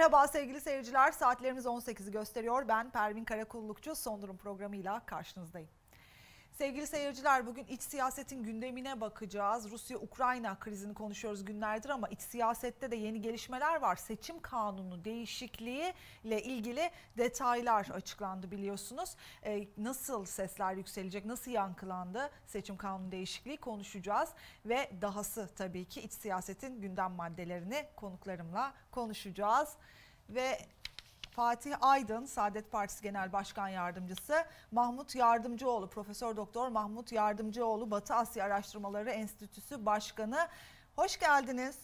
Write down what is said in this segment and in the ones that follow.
Merhaba sevgili seyirciler, saatlerimiz 18'i gösteriyor. Ben Pervin Karakullukçu, Son Durum programıyla karşınızdayım. Sevgili seyirciler, bugün iç siyasetin gündemine bakacağız. Rusya-Ukrayna krizini konuşuyoruz günlerdir ama iç siyasette de yeni gelişmeler var. Seçim kanunu değişikliği ile ilgili detaylar açıklandı biliyorsunuz. Nasıl sesler yükselecek, nasıl yankılandı seçim kanunu değişikliği konuşacağız. Ve dahası tabii ki iç siyasetin gündem maddelerini konuklarımla konuşacağız. Ve Fatih Aydın, Saadet Partisi Genel Başkan Yardımcısı, Mahmut Yardımcıoğlu, Profesör Doktor Mahmut Yardımcıoğlu, Batı Asya Araştırmaları Enstitüsü Başkanı. Hoş geldiniz.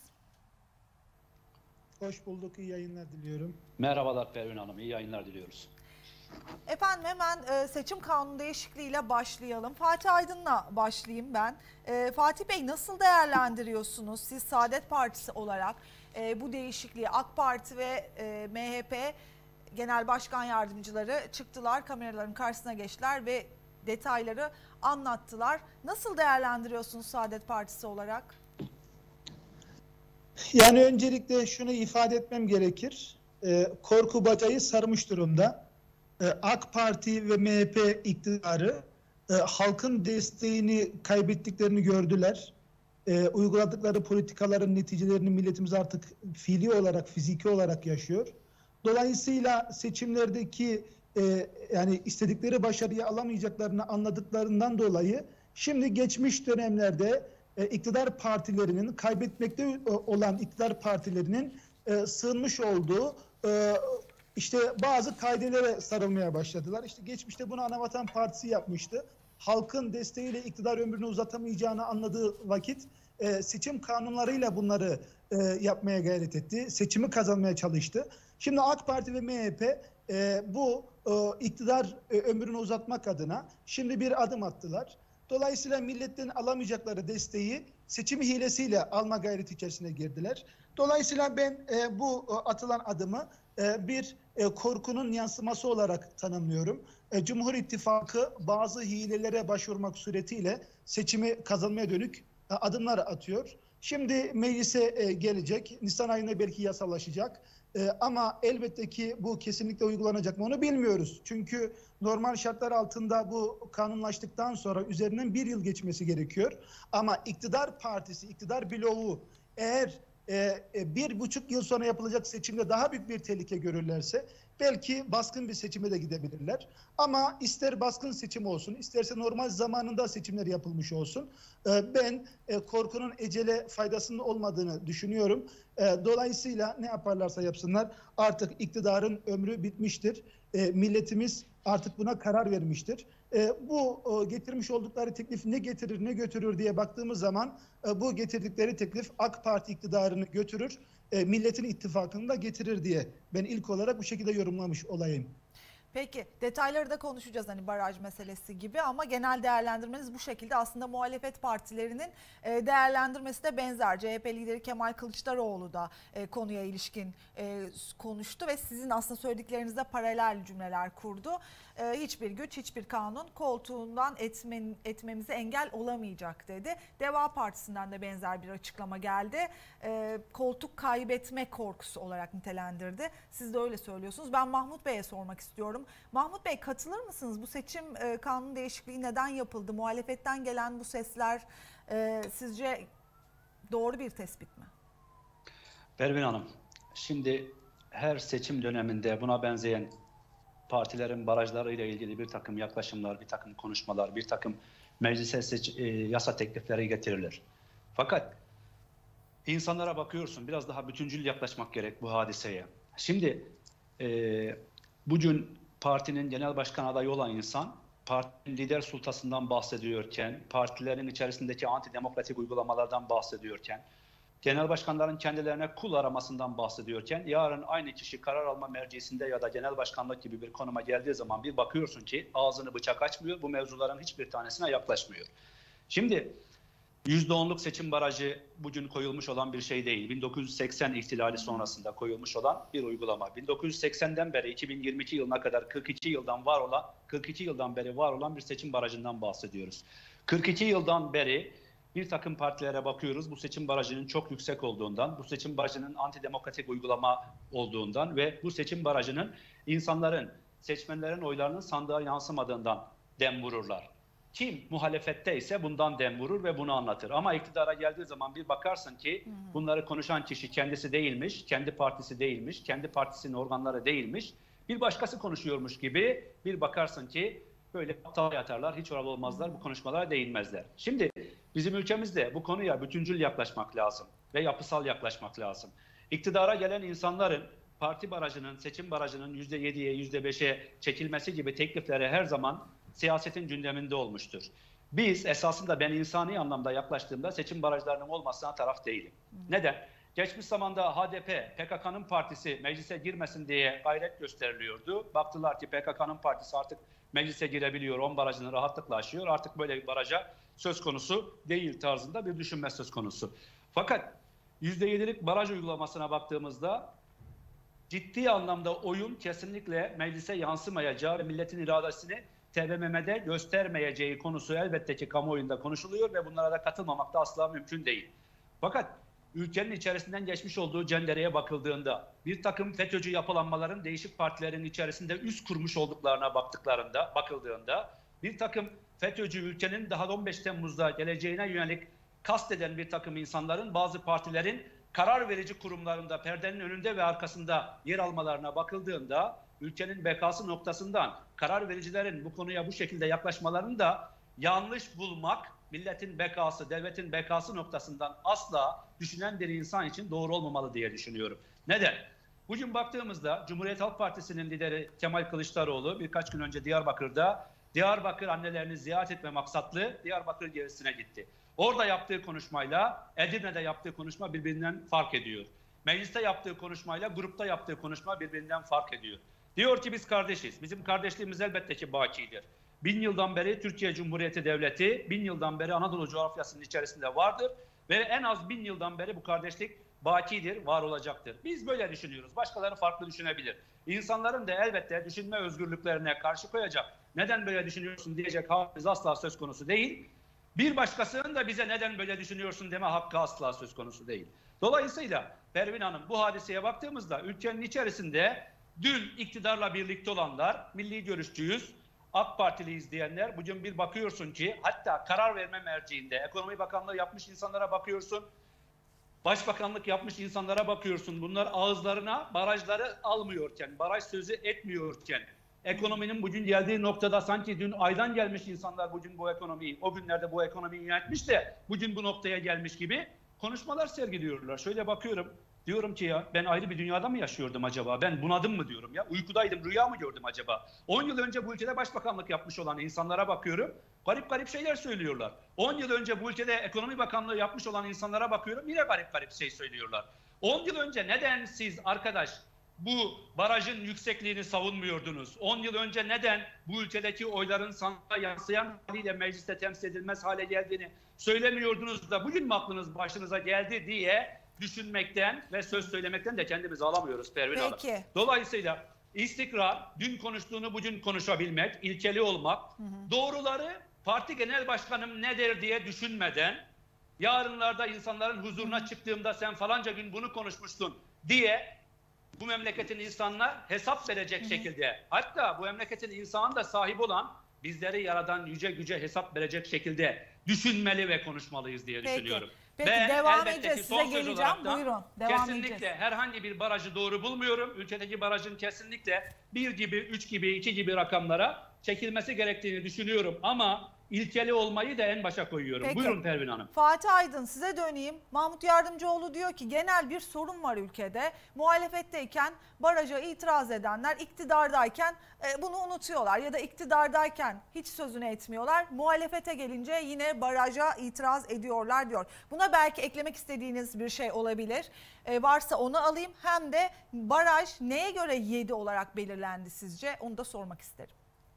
Hoş bulduk, iyi yayınlar diliyorum. Merhabalar Pervin Hanım, iyi yayınlar diliyoruz. Efendim hemen seçim kanunu değişikliğiyle başlayalım. Fatih Aydın'la başlayayım ben. Fatih Bey, nasıl değerlendiriyorsunuz siz Saadet Partisi olarak bu değişikliği? AK Parti ve MHP Genel Başkan Yardımcıları çıktılar, kameraların karşısına geçtiler ve detayları anlattılar. Nasıl değerlendiriyorsunuz Saadet Partisi olarak? Yani öncelikle şunu ifade etmem gerekir. Korku bacayı sarmış durumda. AK Parti ve MHP iktidarı halkın desteğini kaybettiklerini gördüler. Uyguladıkları politikaların neticelerini milletimiz artık fiili olarak, fiziki olarak yaşıyor. Dolayısıyla seçimlerdeki yani istedikleri başarıyı alamayacaklarını anladıklarından dolayı şimdi geçmiş dönemlerde iktidar partilerinin, kaybetmekte olan iktidar partilerinin sığınmış olduğu işte bazı kaidelere sarılmaya başladılar. İşte geçmişte bunu Anavatan Partisi yapmıştı. Halkın desteğiyle iktidar ömrünü uzatamayacağını anladığı vakit seçim kanunlarıyla bunları yapmaya gayret etti. Seçimi kazanmaya çalıştı. Şimdi AK Parti ve MHP bu iktidar ömrünü uzatmak adına şimdi bir adım attılar. Dolayısıyla milletten alamayacakları desteği seçim hilesiyle alma gayreti içerisine girdiler. Dolayısıyla ben bu atılan adımı bir korkunun yansıması olarak tanımlıyorum. Cumhur İttifakı bazı hilelere başvurmak suretiyle seçimi kazanmaya dönük adımlar atıyor. Şimdi meclise gelecek, Nisan ayında belki yasalaşacak. Ama elbette ki bu kesinlikle uygulanacak mı onu bilmiyoruz. Çünkü normal şartlar altında bu kanunlaştıktan sonra üzerinden bir yıl geçmesi gerekiyor. Ama iktidar partisi, iktidar bloğu eğer 1,5 yıl sonra yapılacak seçimde daha büyük bir tehlike görürlerse belki baskın bir seçime de gidebilirler. Ama ister baskın seçim olsun, isterse normal zamanında seçimler yapılmış olsun. Ben korkunun ecele faydasının olmadığını düşünüyorum. Dolayısıyla ne yaparlarsa yapsınlar artık iktidarın ömrü bitmiştir. Milletimiz artık buna karar vermiştir. Bu getirmiş oldukları teklif ne getirir ne götürür diye baktığımız zaman bu getirdikleri teklif AK Parti iktidarını götürür, milletin ittifakını da getirir diye ben ilk olarak bu şekilde yorumlamış olayım. Peki detayları da konuşacağız hani baraj meselesi gibi ama genel değerlendirmeniz bu şekilde. Aslında muhalefet partilerinin değerlendirmesi de benzer. CHP lideri Kemal Kılıçdaroğlu da konuya ilişkin konuştu ve sizin aslında söylediklerinizde paralel cümleler kurdu. Hiçbir güç, hiçbir kanun koltuğundan etmemize engel olamayacak dedi. Deva Partisi'nden de benzer bir açıklama geldi. Koltuk kaybetme korkusu olarak nitelendirdi. Siz de öyle söylüyorsunuz. Ben Mahmut Bey'e sormak istiyorum. Mahmut Bey, katılır mısınız? Bu seçim kanunu değişikliği neden yapıldı? Muhalefetten gelen bu sesler sizce doğru bir tespit mi? Pervin Hanım, şimdi her seçim döneminde buna benzeyen partilerin barajlarıyla ilgili bir takım yaklaşımlar, bir takım konuşmalar, bir takım meclise yasa teklifleri getirilir. Fakat insanlara bakıyorsun, biraz daha bütüncül yaklaşmak gerek bu hadiseye. Şimdi bugün partinin genel başkan adayı olan insan, partinin lider sultasından bahsediyorken, partilerin içerisindeki antidemokratik uygulamalardan bahsediyorken, genel başkanların kendilerine kul aramasından bahsediyorken, yarın aynı kişi karar alma mercisinde ya da genel başkanlık gibi bir konuma geldiği zaman bir bakıyorsun ki ağzını bıçak açmıyor, bu mevzuların hiçbir tanesine yaklaşmıyor. Şimdi %10'luk seçim barajı bugün koyulmuş olan bir şey değil. 1980 ihtilali sonrasında koyulmuş olan bir uygulama. 1980'den beri 2022 yılına kadar 42 yıldan beri var olan bir seçim barajından bahsediyoruz. 42 yıldan beri bir takım partilere bakıyoruz bu seçim barajının çok yüksek olduğundan, bu seçim barajının antidemokratik uygulama olduğundan ve bu seçim barajının insanların, seçmenlerin oylarının sandığa yansımadığından dem vururlar. Kim muhalefette ise bundan dem vurur ve bunu anlatır. Ama iktidara geldiği zaman bir bakarsın ki bunları konuşan kişi kendisi değilmiş, kendi partisi değilmiş, kendi partisinin organları değilmiş. Bir başkası konuşuyormuş gibi bir bakarsın ki böyle aptal yatarlar, hiç oralı olmazlar, bu konuşmalara değinmezler. Şimdi bizim ülkemizde bu konuya bütüncül yaklaşmak lazım ve yapısal yaklaşmak lazım. İktidara gelen insanların parti barajının, seçim barajının %7'ye, %5'e çekilmesi gibi teklifleri her zaman siyasetin gündeminde olmuştur. Biz esasında ben insani anlamda yaklaştığımda seçim barajlarının olmasına taraf değilim. Neden? Geçmiş zamanda HDP, PKK'nın partisi meclise girmesin diye gayret gösteriliyordu. Baktılar ki PKK'nın partisi artık meclise girebiliyor, 10 barajını rahatlıkla aşıyor. Artık böyle bir baraja söz konusu değil tarzında bir düşünme söz konusu. Fakat %7'lik baraj uygulamasına baktığımızda ciddi anlamda oyun kesinlikle meclise yansımayacağı ve milletin iradesini TBMM'de göstermeyeceği konusu elbette ki kamuoyunda konuşuluyor ve bunlara da katılmamak da asla mümkün değil. Fakat ülkenin içerisinden geçmiş olduğu cendereye bakıldığında, bir takım FETÖ'cü yapılanmaların değişik partilerin içerisinde üst kurmuş olduklarına bakıldığında, bir takım FETÖ'cü ülkenin daha 15 Temmuz'da geleceğine yönelik kasteden bir takım insanların bazı partilerin karar verici kurumlarında perdenin önünde ve arkasında yer almalarına bakıldığında, ülkenin bekası noktasından karar vericilerin bu konuya bu şekilde yaklaşmalarını da yanlış bulmak, milletin bekası, devletin bekası noktasından asla düşünen bir insan için doğru olmamalı diye düşünüyorum. Neden? Bugün baktığımızda Cumhuriyet Halk Partisi'nin lideri Kemal Kılıçdaroğlu birkaç gün önce Diyarbakır annelerini ziyaret etme maksatlı Diyarbakır gezisine gitti. Orada yaptığı konuşmayla Edirne'de yaptığı konuşma birbirinden fark ediyor. Mecliste yaptığı konuşmayla grupta yaptığı konuşma birbirinden fark ediyor. Diyor ki biz kardeşiz. Bizim kardeşliğimiz elbette ki bakidir. 1000 yıldan beri Türkiye Cumhuriyeti Devleti, 1000 yıldan beri Anadolu coğrafyasının içerisinde vardır ve en az 1000 yıldan beri bu kardeşlik bakidir, var olacaktır. Biz böyle düşünüyoruz. Başkaları farklı düşünebilir. İnsanların da elbette düşünme özgürlüklerine karşı koyacak, neden böyle düşünüyorsun diyecek hakkımız asla söz konusu değil. Bir başkasının da bize neden böyle düşünüyorsun deme hakkı asla söz konusu değil. Dolayısıyla Pervin Hanım, bu hadiseye baktığımızda ülkenin içerisinde dün iktidarla birlikte olanlar, milli görüşçüyüz, AK Partiliyiz diyenler, bugün bir bakıyorsun ki hatta karar verme merciinde Ekonomi Bakanlığı yapmış insanlara bakıyorsun, Başbakanlık yapmış insanlara bakıyorsun. Bunlar ağızlarına barajları almıyorken, baraj sözü etmiyorken, ekonominin bugün geldiği noktada sanki dün aydan gelmiş insanlar bugün bu ekonomiyi, o günlerde bu ekonomiyi yönetmiş de bugün bu noktaya gelmiş gibi konuşmalar sergiliyorlar. Şöyle bakıyorum, diyorum ki ya ben ayrı bir dünyada mı yaşıyordum acaba? Ben bunadım mı diyorum ya? Uykudaydım, rüya mı gördüm acaba? 10 yıl önce bu ülkede başbakanlık yapmış olan insanlara bakıyorum. Garip garip şeyler söylüyorlar. 10 yıl önce bu ülkede ekonomi bakanlığı yapmış olan insanlara bakıyorum. Yine garip garip şey söylüyorlar. 10 yıl önce neden siz arkadaş bu barajın yüksekliğini savunmuyordunuz? 10 yıl önce neden bu ülkedeki oyların sandığa yansıyan haliyle mecliste temsil edilmez hale geldiğini söylemiyordunuz da bugün mü aklınız başınıza geldi diye düşünmekten ve söz söylemekten de kendimizi alamıyoruz Pervin Hanım. Dolayısıyla istikrar, dün konuştuğunu bugün konuşabilmek, ilkeli olmak, doğruları parti genel başkanım ne der diye düşünmeden, yarınlarda insanların huzuruna çıktığımda sen falanca gün bunu konuşmuştun diye bu memleketin insanına hesap verecek şekilde, hatta bu memleketin insanı da sahibi olan bizleri yaradan yüce güce hesap verecek şekilde düşünmeli ve konuşmalıyız diye düşünüyorum. Peki ben devam edeceğiz. Size geleceğim. Buyurun. Devam kesinlikle edeceğiz. Herhangi bir barajı doğru bulmuyorum. Ülkedeki barajın kesinlikle 1 gibi, 3 gibi, 2 gibi rakamlara çekilmesi gerektiğini düşünüyorum. Ama ilkeli olmayı da en başa koyuyorum. Peki. Buyurun Pervin Hanım. Fatih Aydın, size döneyim. Mahmut Yardımcıoğlu diyor ki genel bir sorun var ülkede. Muhalefetteyken baraja itiraz edenler iktidardayken bunu unutuyorlar ya da iktidardayken hiç sözünü etmiyorlar. Muhalefete gelince yine baraja itiraz ediyorlar diyor. Buna belki eklemek istediğiniz bir şey olabilir. Varsa onu alayım. Hem de baraj neye göre 7 olarak belirlendi sizce? Onu da sormak isterim.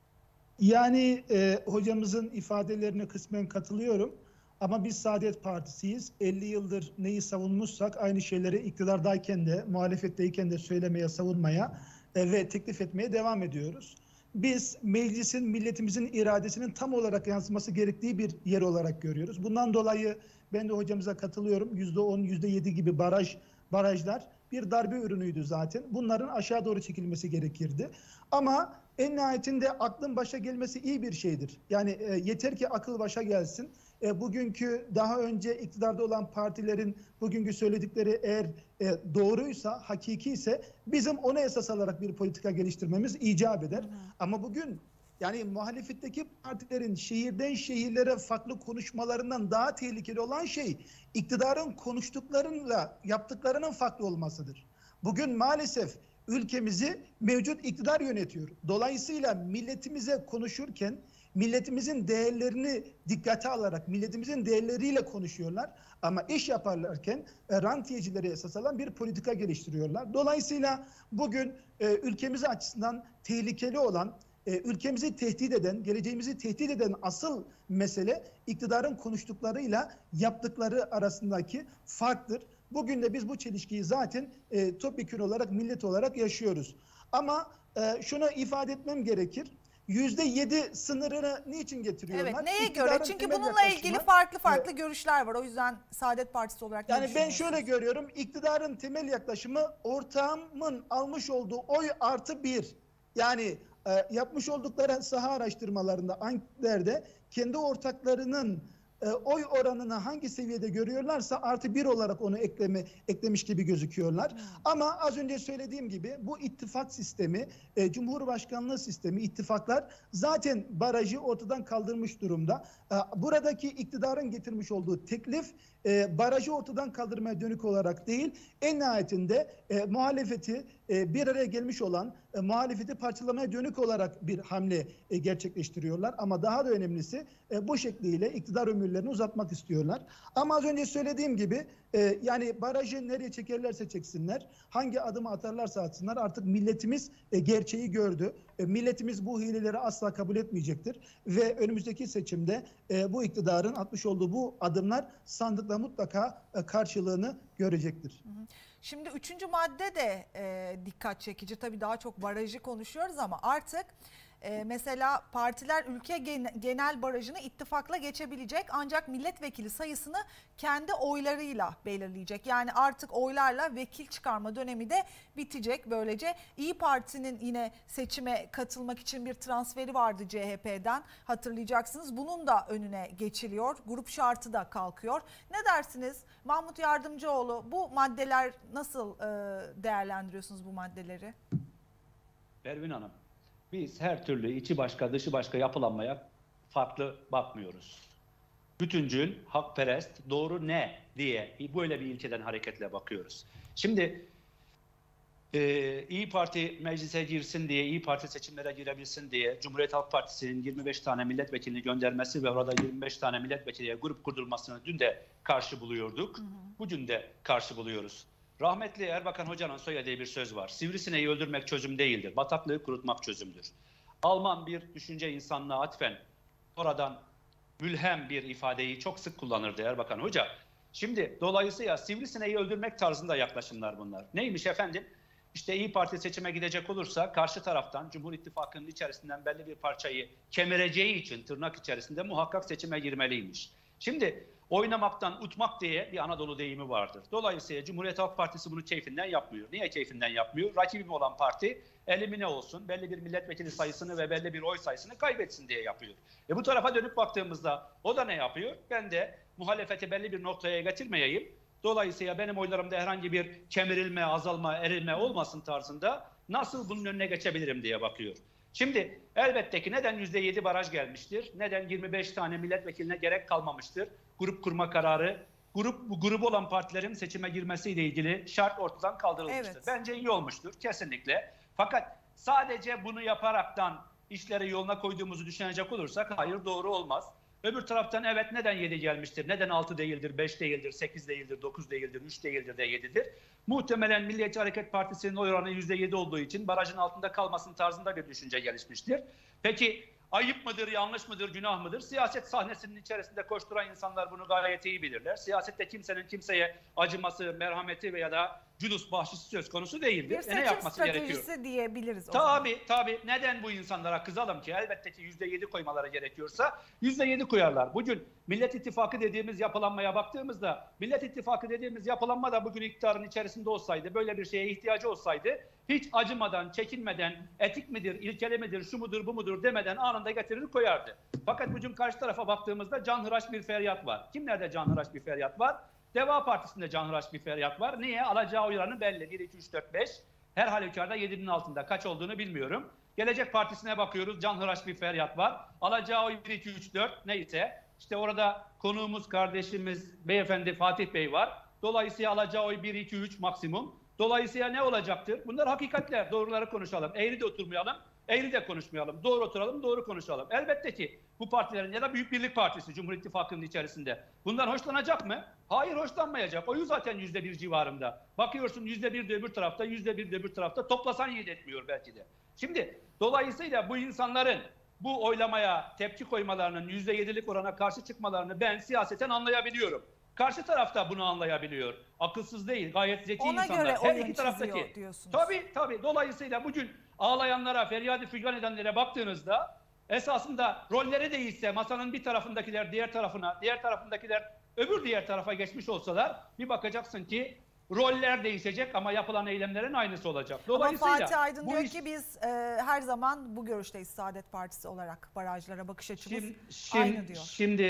Yani hocamızın ifadelerine kısmen katılıyorum. Ama biz Saadet Partisi'yiz. 50 yıldır neyi savunmuşsak aynı şeyleri iktidardayken de muhalefetteyken de söylemeye, savunmaya ve teklif etmeye devam ediyoruz. biz meclisin milletimizin iradesinin tam olarak yansıması gerektiği bir yer olarak görüyoruz. Bundan dolayı ben de hocamıza katılıyorum. %10, %7 gibi barajlar bir darbe ürünüydü zaten. Bunların aşağı doğru çekilmesi gerekirdi. Ama en nihayetinde aklın başa gelmesi iyi bir şeydir. Yani yeter ki akıl başa gelsin. Bugünkü daha önce iktidarda olan partilerin bugünkü söyledikleri eğer doğruysa, hakiki ise bizim ona esas alarak bir politika geliştirmemiz icap eder. Ama bugün yani muhalefetteki partilerin şehirden şehirlere farklı konuşmalarından daha tehlikeli olan şey iktidarın konuştuklarıyla yaptıklarının farklı olmasıdır. Bugün maalesef ülkemizi mevcut iktidar yönetiyor. Dolayısıyla milletimize konuşurken milletimizin değerlerini dikkate alarak milletimizin değerleriyle konuşuyorlar. Ama iş yaparlarken rantiyecileri esas alan bir politika geliştiriyorlar. Dolayısıyla bugün ülkemiz açısından tehlikeli olan, ülkemizi tehdit eden, geleceğimizi tehdit eden asıl mesele iktidarın konuştuklarıyla yaptıkları arasındaki farktır. Bugün de biz bu çelişkiyi zaten topyekün olarak, millet olarak yaşıyoruz. Ama şunu ifade etmem gerekir. %7 sınırını niçin getiriyorlar? Evet, neye İktidarın göre? Çünkü temel bununla yaklaşımı, ilgili farklı görüşler var. O yüzden Saadet Partisi olarak yani ben şöyle görüyorum. İktidarın temel yaklaşımı ortağımın almış olduğu oy +1. Yani yapmış oldukları saha araştırmalarında, anketlerde kendi ortaklarının oy oranını hangi seviyede görüyorlarsa +1 olarak onu eklemiş gibi gözüküyorlar. Ama az önce söylediğim gibi bu ittifak sistemi, Cumhurbaşkanlığı sistemi, ittifaklar zaten barajı ortadan kaldırmış durumda. Buradaki iktidarın getirmiş olduğu teklif barajı ortadan kaldırmaya dönük olarak değil, en nihayetinde muhalefeti bir araya gelmiş olan muhalefeti parçalamaya dönük olarak bir hamle gerçekleştiriyorlar. Ama daha da önemlisi bu şekliyle iktidar ömürlerini uzatmak istiyorlar. Ama az önce söylediğim gibi yani barajı nereye çekerlerse çeksinler, hangi adımı atarlarsa atsınlar artık milletimiz gerçeği gördü. Milletimiz bu hileleri asla kabul etmeyecektir. Ve önümüzdeki seçimde bu iktidarın atmış olduğu bu adımlar sandıkta mutlaka karşılığını görecektir. Şimdi 3. madde de dikkat çekici. Tabii daha çok barajı konuşuyoruz ama artık mesela partiler ülke genel barajını ittifakla geçebilecek, ancak milletvekili sayısını kendi oylarıyla belirleyecek. Yani artık oylarla vekil çıkarma dönemi de bitecek. Böylece İyi Parti'nin yine seçime katılmak için bir transferi vardı CHP'den, hatırlayacaksınız. Bunun da önüne geçiliyor. Grup şartı da kalkıyor. Ne dersiniz Mahmut Yardımcıoğlu, bu maddeler nasıl değerlendiriyorsunuz bu maddeleri? Pervin Hanım, biz her türlü içi başka dışı başka yapılanmaya farklı bakmıyoruz. Bütüncül, hakperest, doğru ne diye böyle bir ilkeden hareketle bakıyoruz. Şimdi İyi Parti meclise girsin diye, İyi Parti seçimlere girebilsin diye Cumhuriyet Halk Partisi'nin 25 tane milletvekilini göndermesi ve orada 25 tane milletvekiliye grup kurdurmasını dün de karşı buluyorduk. Bugün de karşı buluyoruz. Rahmetli Erbakan Hoca'nın söylediği bir söz var. Sivrisineği öldürmek çözüm değildir. Bataklığı kurutmak çözümdür. Alman bir düşünce insanlığa atfen oradan mülhem bir ifadeyi çok sık kullanırdı Erbakan Hoca. Şimdi dolayısıyla sivrisineği öldürmek tarzında yaklaşımlar bunlar. Neymiş efendim? İşte İyi Parti seçime gidecek olursa karşı taraftan Cumhur İttifakı'nın içerisinden belli bir parçayı kemireceği için tırnak içerisinde muhakkak seçime girmeliymiş. Şimdi oynamaktan utmak diye bir Anadolu deyimi vardır. Dolayısıyla Cumhuriyet Halk Partisi bunu keyfinden yapmıyor. Niye keyfinden yapmıyor? Rakibim olan parti elimine olsun, belli bir milletvekili sayısını ve belli bir oy sayısını kaybetsin diye yapıyor. Bu tarafa dönüp baktığımızda o da ne yapıyor? Ben de muhalefeti belli bir noktaya getirmeyeyim. Dolayısıyla benim oylarımda herhangi bir kemirilme, azalma, erilme olmasın tarzında nasıl bunun önüne geçebilirim diye bakıyor. Şimdi elbette ki neden %7 baraj gelmiştir? Neden 25 tane milletvekiline gerek kalmamıştır? Grup kurma kararı, grubu olan partilerin seçime girmesiyle ilgili şart ortadan kaldırılmıştır. Evet. Bence iyi olmuştur kesinlikle. Fakat sadece bunu yaparaktan işleri yoluna koyduğumuzu düşünecek olursak hayır, doğru olmaz. Öbür taraftan evet, neden 7 gelmiştir? Neden 6 değildir, 5 değildir, 8 değildir, 9 değildir, 3 değildir de 7'dir? Muhtemelen Milliyetçi Hareket Partisi'nin oy oranı %7 olduğu için barajın altında kalmasının tarzında bir düşünce gelişmiştir. Peki ayıp mıdır, yanlış mıdır, günah mıdır? Siyaset sahnesinin içerisinde koşturan insanlar bunu gayet iyi bilirler. Siyasette kimsenin kimseye acıması, merhameti veya da cülus bahşişi söz konusu değildir. Bir Ne seçim yapması gerekiyor? stratejisi diyebiliriz o zaman. Tabii. Neden bu insanlara kızalım ki? Elbette ki %7 koymaları gerekiyorsa %7 koyarlar. Bugün Millet İttifakı dediğimiz yapılanmaya baktığımızda, Millet İttifakı dediğimiz yapılanma da bugün iktidarın içerisinde olsaydı, böyle bir şeye ihtiyacı olsaydı, hiç acımadan, çekinmeden, etik midir, ilkeli midir, şu mudur, bu mudur demeden anında getirir koyardı. Fakat bugün karşı tarafa baktığımızda canhıraş bir feryat var. Kimlerde canhıraş bir feryat var? Deva Partisi'nde canhıraş bir feryat var. Niye? Alacağı oylarını belli. 1, 2, 3, 4, 5. Her halükarda 7'nin altında. Kaç olduğunu bilmiyorum. Gelecek Partisi'ne bakıyoruz. Canhıraş bir feryat var. Alacağı oy 1, 2, 3, 4 neyse. İşte orada konuğumuz, kardeşimiz, beyefendi Fatih Bey var. Dolayısıyla alacağı oy 1, 2, 3 maksimum. Dolayısıyla ne olacaktır? Bunlar hakikatler. Doğruları konuşalım. Eğri de oturmayalım. Eğri de konuşmayalım. Doğru oturalım, doğru konuşalım. Elbette ki bu partilerin ya da Büyük Birlik Partisi Cumhur İttifakı'nın içerisinde bundan hoşlanacak mı? Hayır, hoşlanmayacak. Oyu zaten %1 civarında. Bakıyorsun %1 de öbür tarafta, %1 de öbür tarafta. Toplasan yet etmiyor belki de. Şimdi dolayısıyla bu insanların bu oylamaya tepki koymalarının %7'lik orana karşı çıkmalarını ben siyaseten anlayabiliyorum. Karşı taraf da bunu anlayabiliyor. Akılsız değil, gayet zeki Ona insanlar. göre Her oyun iki taraftaki. çiziyor diyorsunuz. Tabii. Dolayısıyla bugün ağlayanlara, feryat-ı fügan edenlere baktığınızda esasında rolleri değişse, masanın bir tarafındakiler diğer tarafına, diğer tarafındakiler diğer tarafa geçmiş olsalar bir bakacaksın ki roller değişecek ama yapılan eylemlerin aynısı olacak. Dolayısıyla ama Fatih Aydın diyor ki biz her zaman bu görüşteyiz Saadet Partisi olarak, barajlara bakış açımız aynı diyor.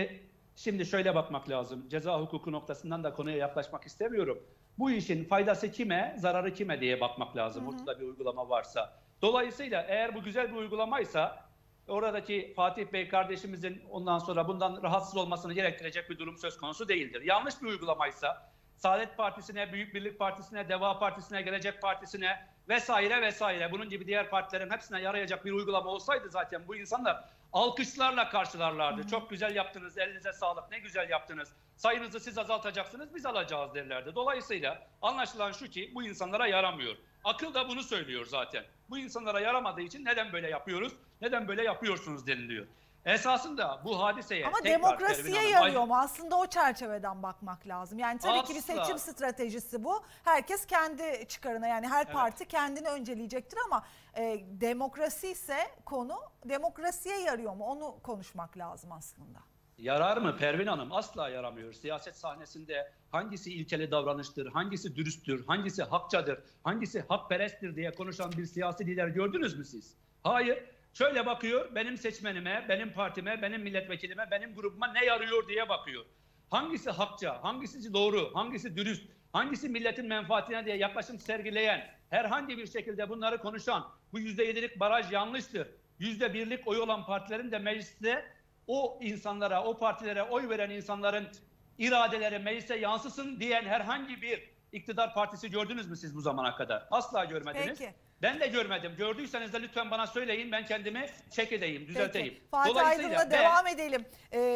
Şimdi şöyle bakmak lazım. Ceza hukuku noktasından da konuya yaklaşmak istemiyorum. Bu işin faydası kime, zararı kime diye bakmak lazım. Ortada bir uygulama varsa. Dolayısıyla eğer bu güzel bir uygulamaysa oradaki Fatih Bey kardeşimizin ondan sonra bundan rahatsız olmasını gerektirecek bir durum söz konusu değildir. Yanlış bir uygulamaysa Saadet Partisi'ne, Büyük Birlik Partisi'ne, Deva Partisi'ne, Gelecek Partisi'ne vesaire bunun gibi diğer partilerin hepsine yarayacak bir uygulama olsaydı zaten bu insanlar alkışlarla karşılarlardı. Çok güzel yaptınız, elinize sağlık, ne güzel yaptınız. Sayınızı siz azaltacaksınız, biz alacağız derlerdi. Dolayısıyla anlaşılan şu ki bu insanlara yaramıyor. Akıl da bunu söylüyor zaten. Bu insanlara yaramadığı için neden böyle yapıyoruz, neden böyle yapıyorsunuz deniliyor. Esasında bu hadiseye ama demokrasiye yarıyor mu? Aslında o çerçeveden bakmak lazım. Yani tabii ki bir seçim stratejisi bu. Herkes kendi çıkarına, yani her parti kendini önceleyecektir ama demokrasi ise konu, demokrasiye yarıyor mu? Onu konuşmak lazım aslında. Yarar mı Pervin Hanım? Asla yaramıyor. Siyaset sahnesinde hangisi ilkeli davranıştır, hangisi dürüsttür, hangisi hakçadır, hangisi hakperesttir diye konuşan bir siyasi lider gördünüz mü siz? Hayır. Şöyle bakıyor, benim seçmenime, benim partime, benim milletvekilime, benim grubuma ne yarıyor diye bakıyor. Hangisi hakça, hangisi doğru, hangisi dürüst, hangisi milletin menfaatine diye yaklaşım sergileyen, herhangi bir şekilde bunları konuşan, bu %7'lik baraj yanlıştır. %1'lik oy olan partilerin de mecliste o insanlara, o partilere oy veren insanların iradeleri meclise yansısın diyen herhangi bir iktidar partisi gördünüz mü siz bu zamana kadar? Asla görmediniz. Peki. Ben de görmedim. Gördüyseniz de lütfen bana söyleyin. Ben kendimi çek edeyim, düzelteyim. Peki. Fatih Aydın'la devam edelim.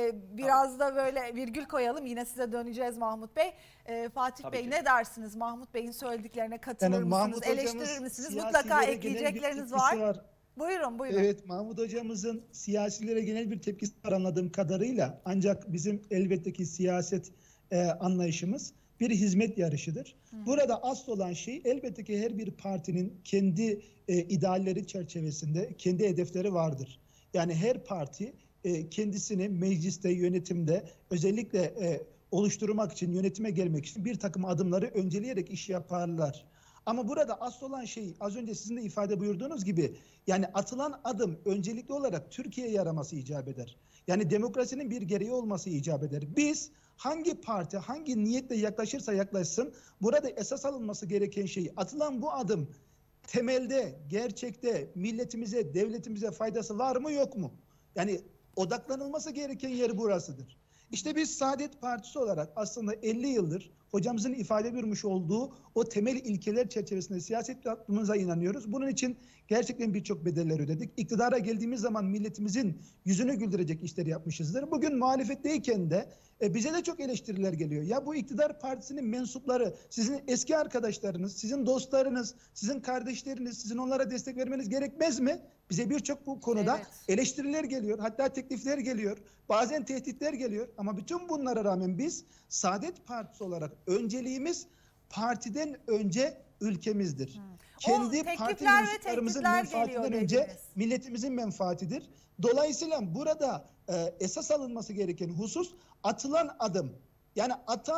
Biraz da böyle virgül koyalım. Yine size döneceğiz Mahmut Bey. Fatih Tabii Bey ki. ne dersiniz? Mahmut Bey'in söylediklerine katılır mısınız? Eleştirir misiniz? Mutlaka ekleyecekleriniz var. Buyurun. Evet, Mahmut hocamızın siyasilere genel bir tepkisi var anladığım kadarıyla. Ancak bizim elbette ki siyaset anlayışımız bir hizmet yarışıdır. Burada asıl olan şey elbette ki her bir partinin kendi idealleri çerçevesinde kendi hedefleri vardır. Yani her parti kendisini mecliste, yönetimde özellikle oluşturmak için, yönetime gelmek için bir takım adımları önceleyerek iş yaparlar. Ama burada asıl olan şey az önce sizin de ifade buyurduğunuz gibi yani atılan adım öncelikli olarak Türkiye'ye yaraması icap eder. Yani demokrasinin bir gereği olması icap eder. Biz hangi parti hangi niyetle yaklaşırsa yaklaşsın burada esas alınması gereken şey atılan bu adım temelde gerçekte milletimize devletimize faydası var mı yok mu? Yani odaklanılması gereken yer burasıdır. İşte biz Saadet Partisi olarak aslında 50 yıldır hocamızın ifade buyurmuş olduğu o temel ilkeler çerçevesinde siyaset yaptığımıza inanıyoruz. Bunun için gerçekten birçok bedeller ödedik. İktidara geldiğimiz zaman milletimizin yüzünü güldürecek işleri yapmışızdır. Bugün muhalefetteyken de bize de çok eleştiriler geliyor. Ya bu iktidar partisinin mensupları, sizin eski arkadaşlarınız, sizin dostlarınız, sizin kardeşleriniz, sizin onlara destek vermeniz gerekmez mi? Bize birçok bu konuda eleştiriler geliyor. Hatta teklifler geliyor. Bazen tehditler geliyor. Ama bütün bunlara rağmen biz Saadet Partisi olarak önceliğimiz partiden önce ülkemizdir. O Kendi parti teklifler ve mensuplarımızın tehditler menfaatinden geliyor önce dediniz. milletimizin menfaatidir. Dolayısıyla burada esas alınması gereken husus atılan adım. Yani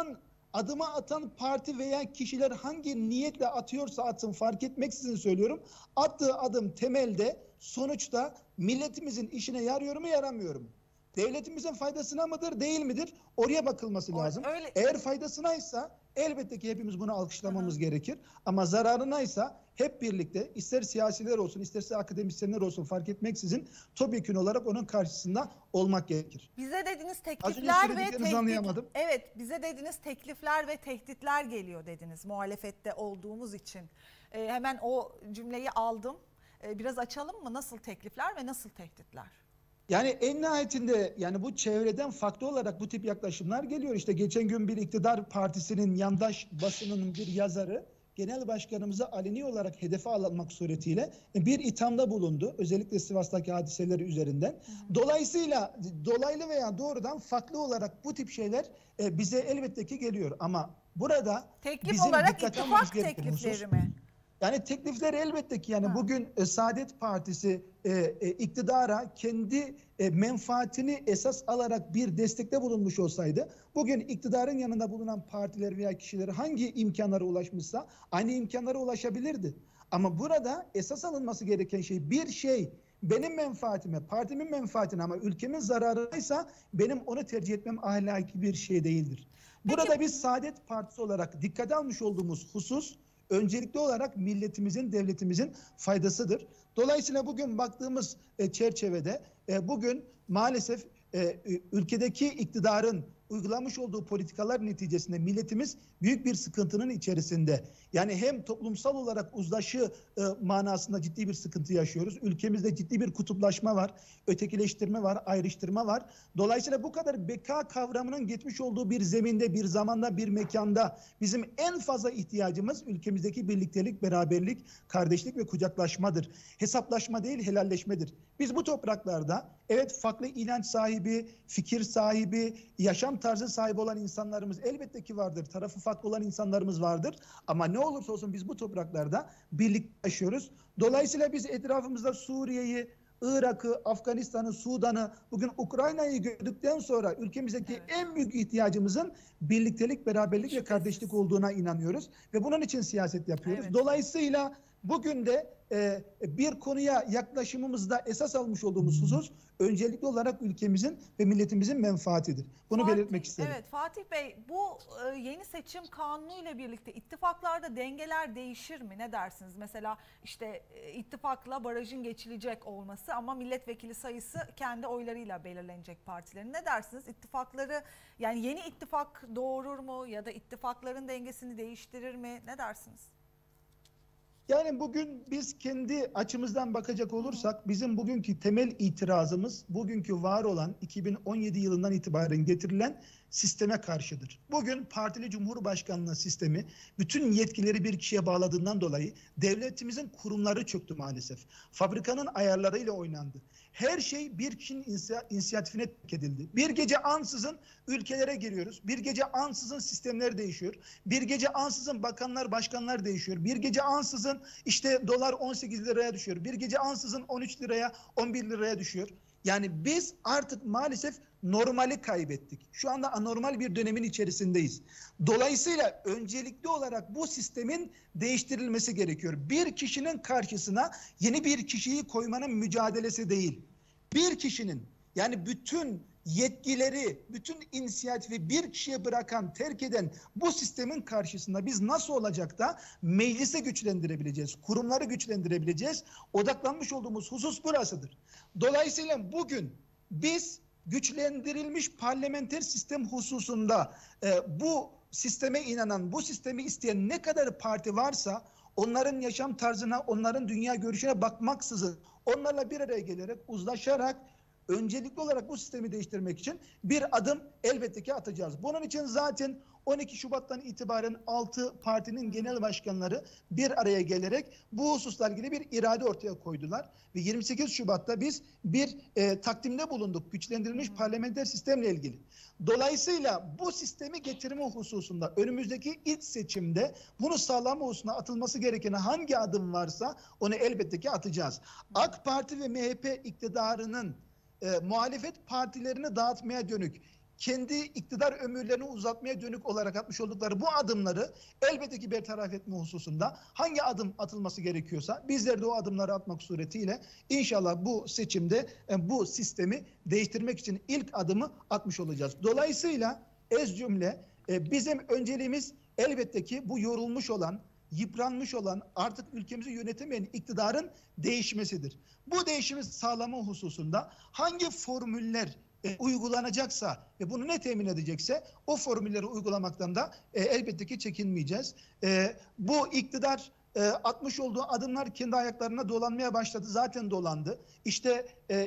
adıma atan parti veya kişiler hangi niyetle atıyorsa atsın fark etmeksizin söylüyorum. Attığı adım temelde sonuçta milletimizin işine yarıyor mu yaramıyor mu? Devletimizin faydasına mıdır değil midir? Oraya bakılması lazım. Öyle. Eğer faydasınaysa elbette ki hepimiz bunu alkışlamamız gerekir. Ama zararınaysa hep birlikte ister siyasiler olsun isterse akademisyenler olsun fark etmeksizin topyekün olarak onun karşısında olmak gerekir. Bize dediniz Az önce teklifler ve söylediklerinizi anlayamadım. Evet, bize dediniz teklifler ve tehditler geliyor dediniz muhalefette olduğumuz için. Hemen o cümleyi aldım. Biraz açalım mı? Nasıl teklifler ve nasıl tehditler? Yani en nihayetinde yani bu çevreden farklı olarak bu tip yaklaşımlar geliyor. İşte geçen gün bir iktidar partisinin yandaş basının bir yazarı genel başkanımıza aleni olarak hedefe alınmak suretiyle bir ithamda bulundu. Özellikle Sivas'taki hadiseleri üzerinden. Dolayısıyla dolaylı veya doğrudan farklı olarak bu tip şeyler bize elbette ki geliyor. Ama burada teklif bizim olarak dikkat almamız ittifak gereken teklifleri husus, mi? yani teklifler elbette ki yani bugün Saadet Partisi iktidara kendi menfaatini esas alarak bir destekte bulunmuş olsaydı bugün iktidarın yanında bulunan partiler veya kişiler hangi imkanlara ulaşmışsa aynı imkanlara ulaşabilirdi. Ama burada esas alınması gereken bir şey benim menfaatime, partimin menfaatine ama ülkemin zararıysa benim onu tercih etmem ahlaki bir şey değildir. Burada biz Saadet Partisi olarak dikkate almış olduğumuz husus öncelikli olarak milletimizin, devletimizin faydasıdır. Dolayısıyla bugün baktığımız çerçevede bugün maalesef ülkedeki iktidarın uygulamış olduğu politikalar neticesinde milletimiz büyük bir sıkıntının içerisinde. Yani hem toplumsal olarak uzlaşı manasında ciddi bir sıkıntı yaşıyoruz. Ülkemizde ciddi bir kutuplaşma var, ötekileştirme var, ayrıştırma var. Dolayısıyla bu kadar beka kavramının geçmiş olduğu bir zeminde, bir zamanda, bir mekanda bizim en fazla ihtiyacımız ülkemizdeki birliktelik, beraberlik, kardeşlik ve kucaklaşmadır. Hesaplaşma değil, helalleşmedir. Biz bu topraklarda evet farklı inanç sahibi, fikir sahibi, yaşam tarzı sahibi olan insanlarımız elbette ki vardır. Tarafı farklı olan insanlarımız vardır. Ama ne olursa olsun biz bu topraklarda birlikte yaşıyoruz. Dolayısıyla biz etrafımızda Suriye'yi, Irak'ı, Afganistan'ı, Sudan'ı, bugün Ukrayna'yı gördükten sonra ülkemizdeki en büyük ihtiyacımızın birliktelik, beraberlik ve kardeşlik olduğuna inanıyoruz. Ve bunun için siyaset yapıyoruz. Dolayısıyla bugün de bir konuya yaklaşımımızda esas almış olduğumuz husus öncelikli olarak ülkemizin ve milletimizin menfaatidir. Bunu belirtmek isterim. Evet Fatih Bey, bu yeni seçim kanunu ile birlikte ittifaklarda dengeler değişir mi? Ne dersiniz? Mesela işte ittifakla barajın geçilecek olması ama milletvekili sayısı kendi oylarıyla belirlenecek partilerin. Ne dersiniz? İttifakları yani yeni ittifak doğurur mu ya da ittifakların dengesini değiştirir mi? Ne dersiniz? Yani bugün biz kendi açımızdan bakacak olursak bizim bugünkü temel itirazımız bugünkü var olan 2017 yılından itibaren getirilen sisteme karşıdır. Bugün partili cumhurbaşkanlığı sistemi bütün yetkileri bir kişiye bağladığından dolayı devletimizin kurumları çöktü maalesef. Fabrikanın ayarlarıyla oynandı. Her şey bir kişinin inisiyatifine terk edildi. Bir gece ansızın ülkelere giriyoruz. Bir gece ansızın sistemler değişiyor. Bir gece ansızın bakanlar, başkanlar değişiyor. Bir gece ansızın işte dolar 18 liraya düşüyor. Bir gece ansızın 13 liraya, 11 liraya düşüyor. Yani biz artık maalesef normali kaybettik. Şu anda anormal bir dönemin içerisindeyiz. Dolayısıyla öncelikli olarak bu sistemin değiştirilmesi gerekiyor. Bir kişinin karşısına yeni bir kişiyi koymanın mücadelesi değil. Bir kişinin yani bütün yetkileri, bütün inisiyatifi bir kişiye bırakan, terk eden bu sistemin karşısında biz nasıl olacak da meclise güçlendirebileceğiz, kurumları güçlendirebileceğiz? Odaklanmış olduğumuz husus burasıdır. Dolayısıyla bugün biz güçlendirilmiş parlamenter sistem hususunda bu sisteme inanan, bu sistemi isteyen ne kadar parti varsa onların yaşam tarzına, onların dünya görüşüne bakmaksızın onlarla bir araya gelerek, uzlaşarak öncelikli olarak bu sistemi değiştirmek için bir adım elbette ki atacağız. Bunun için zaten 12 Şubat'tan itibaren 6 partinin genel başkanları bir araya gelerek bu hususla ilgili bir irade ortaya koydular. Ve 28 Şubat'ta biz bir takdimde bulunduk güçlendirilmiş parlamenter sistemle ilgili. Dolayısıyla bu sistemi getirme hususunda önümüzdeki ilk seçimde bunu sağlama hususuna atılması gereken hangi adım varsa onu elbette ki atacağız. AK Parti ve MHP iktidarının muhalefet partilerini dağıtmaya dönük, kendi iktidar ömürlerini uzatmaya dönük olarak atmış oldukları bu adımları elbette ki bertaraf etme hususunda hangi adım atılması gerekiyorsa bizler de o adımları atmak suretiyle inşallah bu seçimde bu sistemi değiştirmek için ilk adımı atmış olacağız. Dolayısıyla ez cümle bizim önceliğimiz elbette ki bu yorulmuş olan, yıpranmış olan, artık ülkemizi yönetemeyen iktidarın değişmesidir. Bu değişimi sağlama hususunda hangi formüller uygulanacaksa ve bunu ne temin edecekse o formülleri uygulamaktan da elbette ki çekinmeyeceğiz. Bu iktidar atmış olduğu adımlar kendi ayaklarına dolanmaya başladı. Zaten dolandı. İşte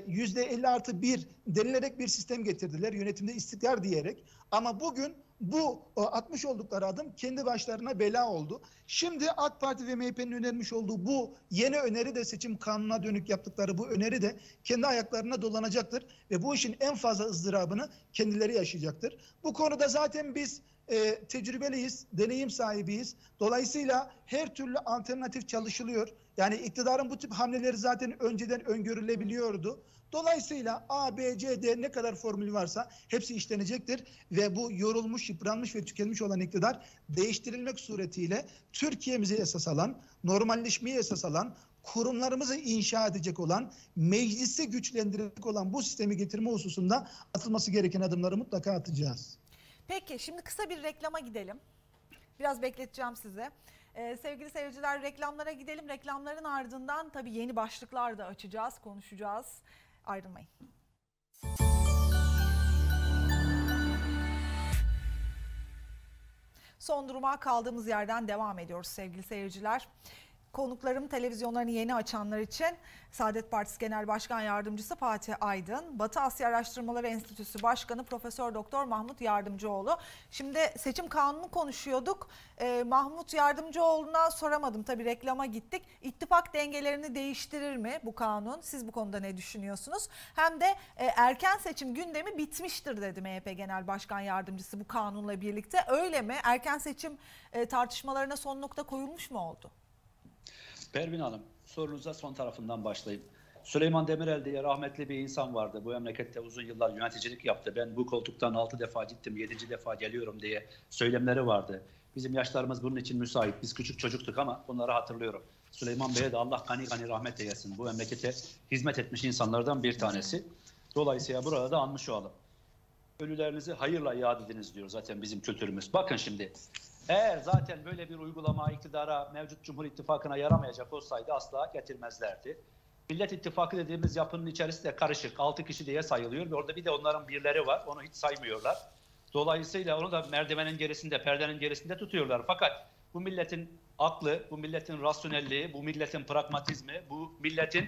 %50+1 denilerek bir sistem getirdiler. Yönetimde istikrar diyerek. Ama bugün bu atmış oldukları adım kendi başlarına bela oldu. Şimdi AK Parti ve MHP'nin önermiş olduğu bu yeni öneri de seçim kanununa dönük yaptıkları bu öneri de kendi ayaklarına dolanacaktır. Ve bu işin en fazla ızdırabını kendileri yaşayacaktır. Bu konuda zaten biz tecrübeliyiz, deneyim sahibiyiz. Dolayısıyla her türlü alternatif çalışılıyor. Yani iktidarın bu tip hamleleri zaten önceden öngörülebiliyordu. Dolayısıyla A, B, C, D ne kadar formül varsa hepsi işlenecektir. Ve bu yorulmuş, yıpranmış ve tükenmiş olan iktidar değiştirilmek suretiyle Türkiye'mize esas alan, normalleşmeye esas alan, kurumlarımızı inşa edecek olan, meclisi güçlendirecek olan bu sistemi getirme hususunda atılması gereken adımları mutlaka atacağız. Peki şimdi kısa bir reklama gidelim. Biraz bekleteceğim size. Sevgili seyirciler reklamlara gidelim. Reklamların ardından tabii yeni başlıklar da açacağız, konuşacağız. Ayrılmayın. Son duruma kaldığımız yerden devam ediyoruz sevgili seyirciler. Konuklarım televizyonlarını yeni açanlar için Saadet Partisi Genel Başkan Yardımcısı Fatih Aydın, Batı Asya Araştırmaları Enstitüsü Başkanı Profesör Doktor Mahmut Yardımcıoğlu. Şimdi seçim kanunu konuşuyorduk. Mahmut Yardımcıoğlu'na soramadım, tabii reklama gittik. İttifak dengelerini değiştirir mi bu kanun? Siz bu konuda ne düşünüyorsunuz? Hem de erken seçim gündemi bitmiştir dedi MHP Genel Başkan Yardımcısı bu kanunla birlikte. Öyle mi? Erken seçim tartışmalarına son nokta koyulmuş mu oldu? Pervin Hanım, sorunuza son tarafından başlayayım. Süleyman Demirel diye rahmetli bir insan vardı. Bu memlekette uzun yıllar yöneticilik yaptı. Ben bu koltuktan 6 defa gittim, 7. defa geliyorum diye söylemleri vardı. Bizim yaşlarımız bunun için müsait. Biz küçük çocuktuk ama bunları hatırlıyorum. Süleyman Bey'e de Allah gani gani rahmet eylesin. Bu memlekete hizmet etmiş insanlardan bir tanesi. Dolayısıyla burada da anmış olalım. Ölülerinizi hayırla yad ediniz diyor zaten bizim kültürümüz. Bakın şimdi. Eğer zaten böyle bir uygulama iktidara, mevcut Cumhur İttifakı'na yaramayacak olsaydı asla getirmezlerdi. Millet İttifakı dediğimiz yapının içerisi de karışık. 6 kişi diye sayılıyor ve orada bir de onların birleri var. Onu hiç saymıyorlar. Dolayısıyla onu da merdivenin gerisinde, perdenin gerisinde tutuyorlar. Fakat bu milletin aklı, bu milletin rasyonelliği, bu milletin pragmatizmi, bu milletin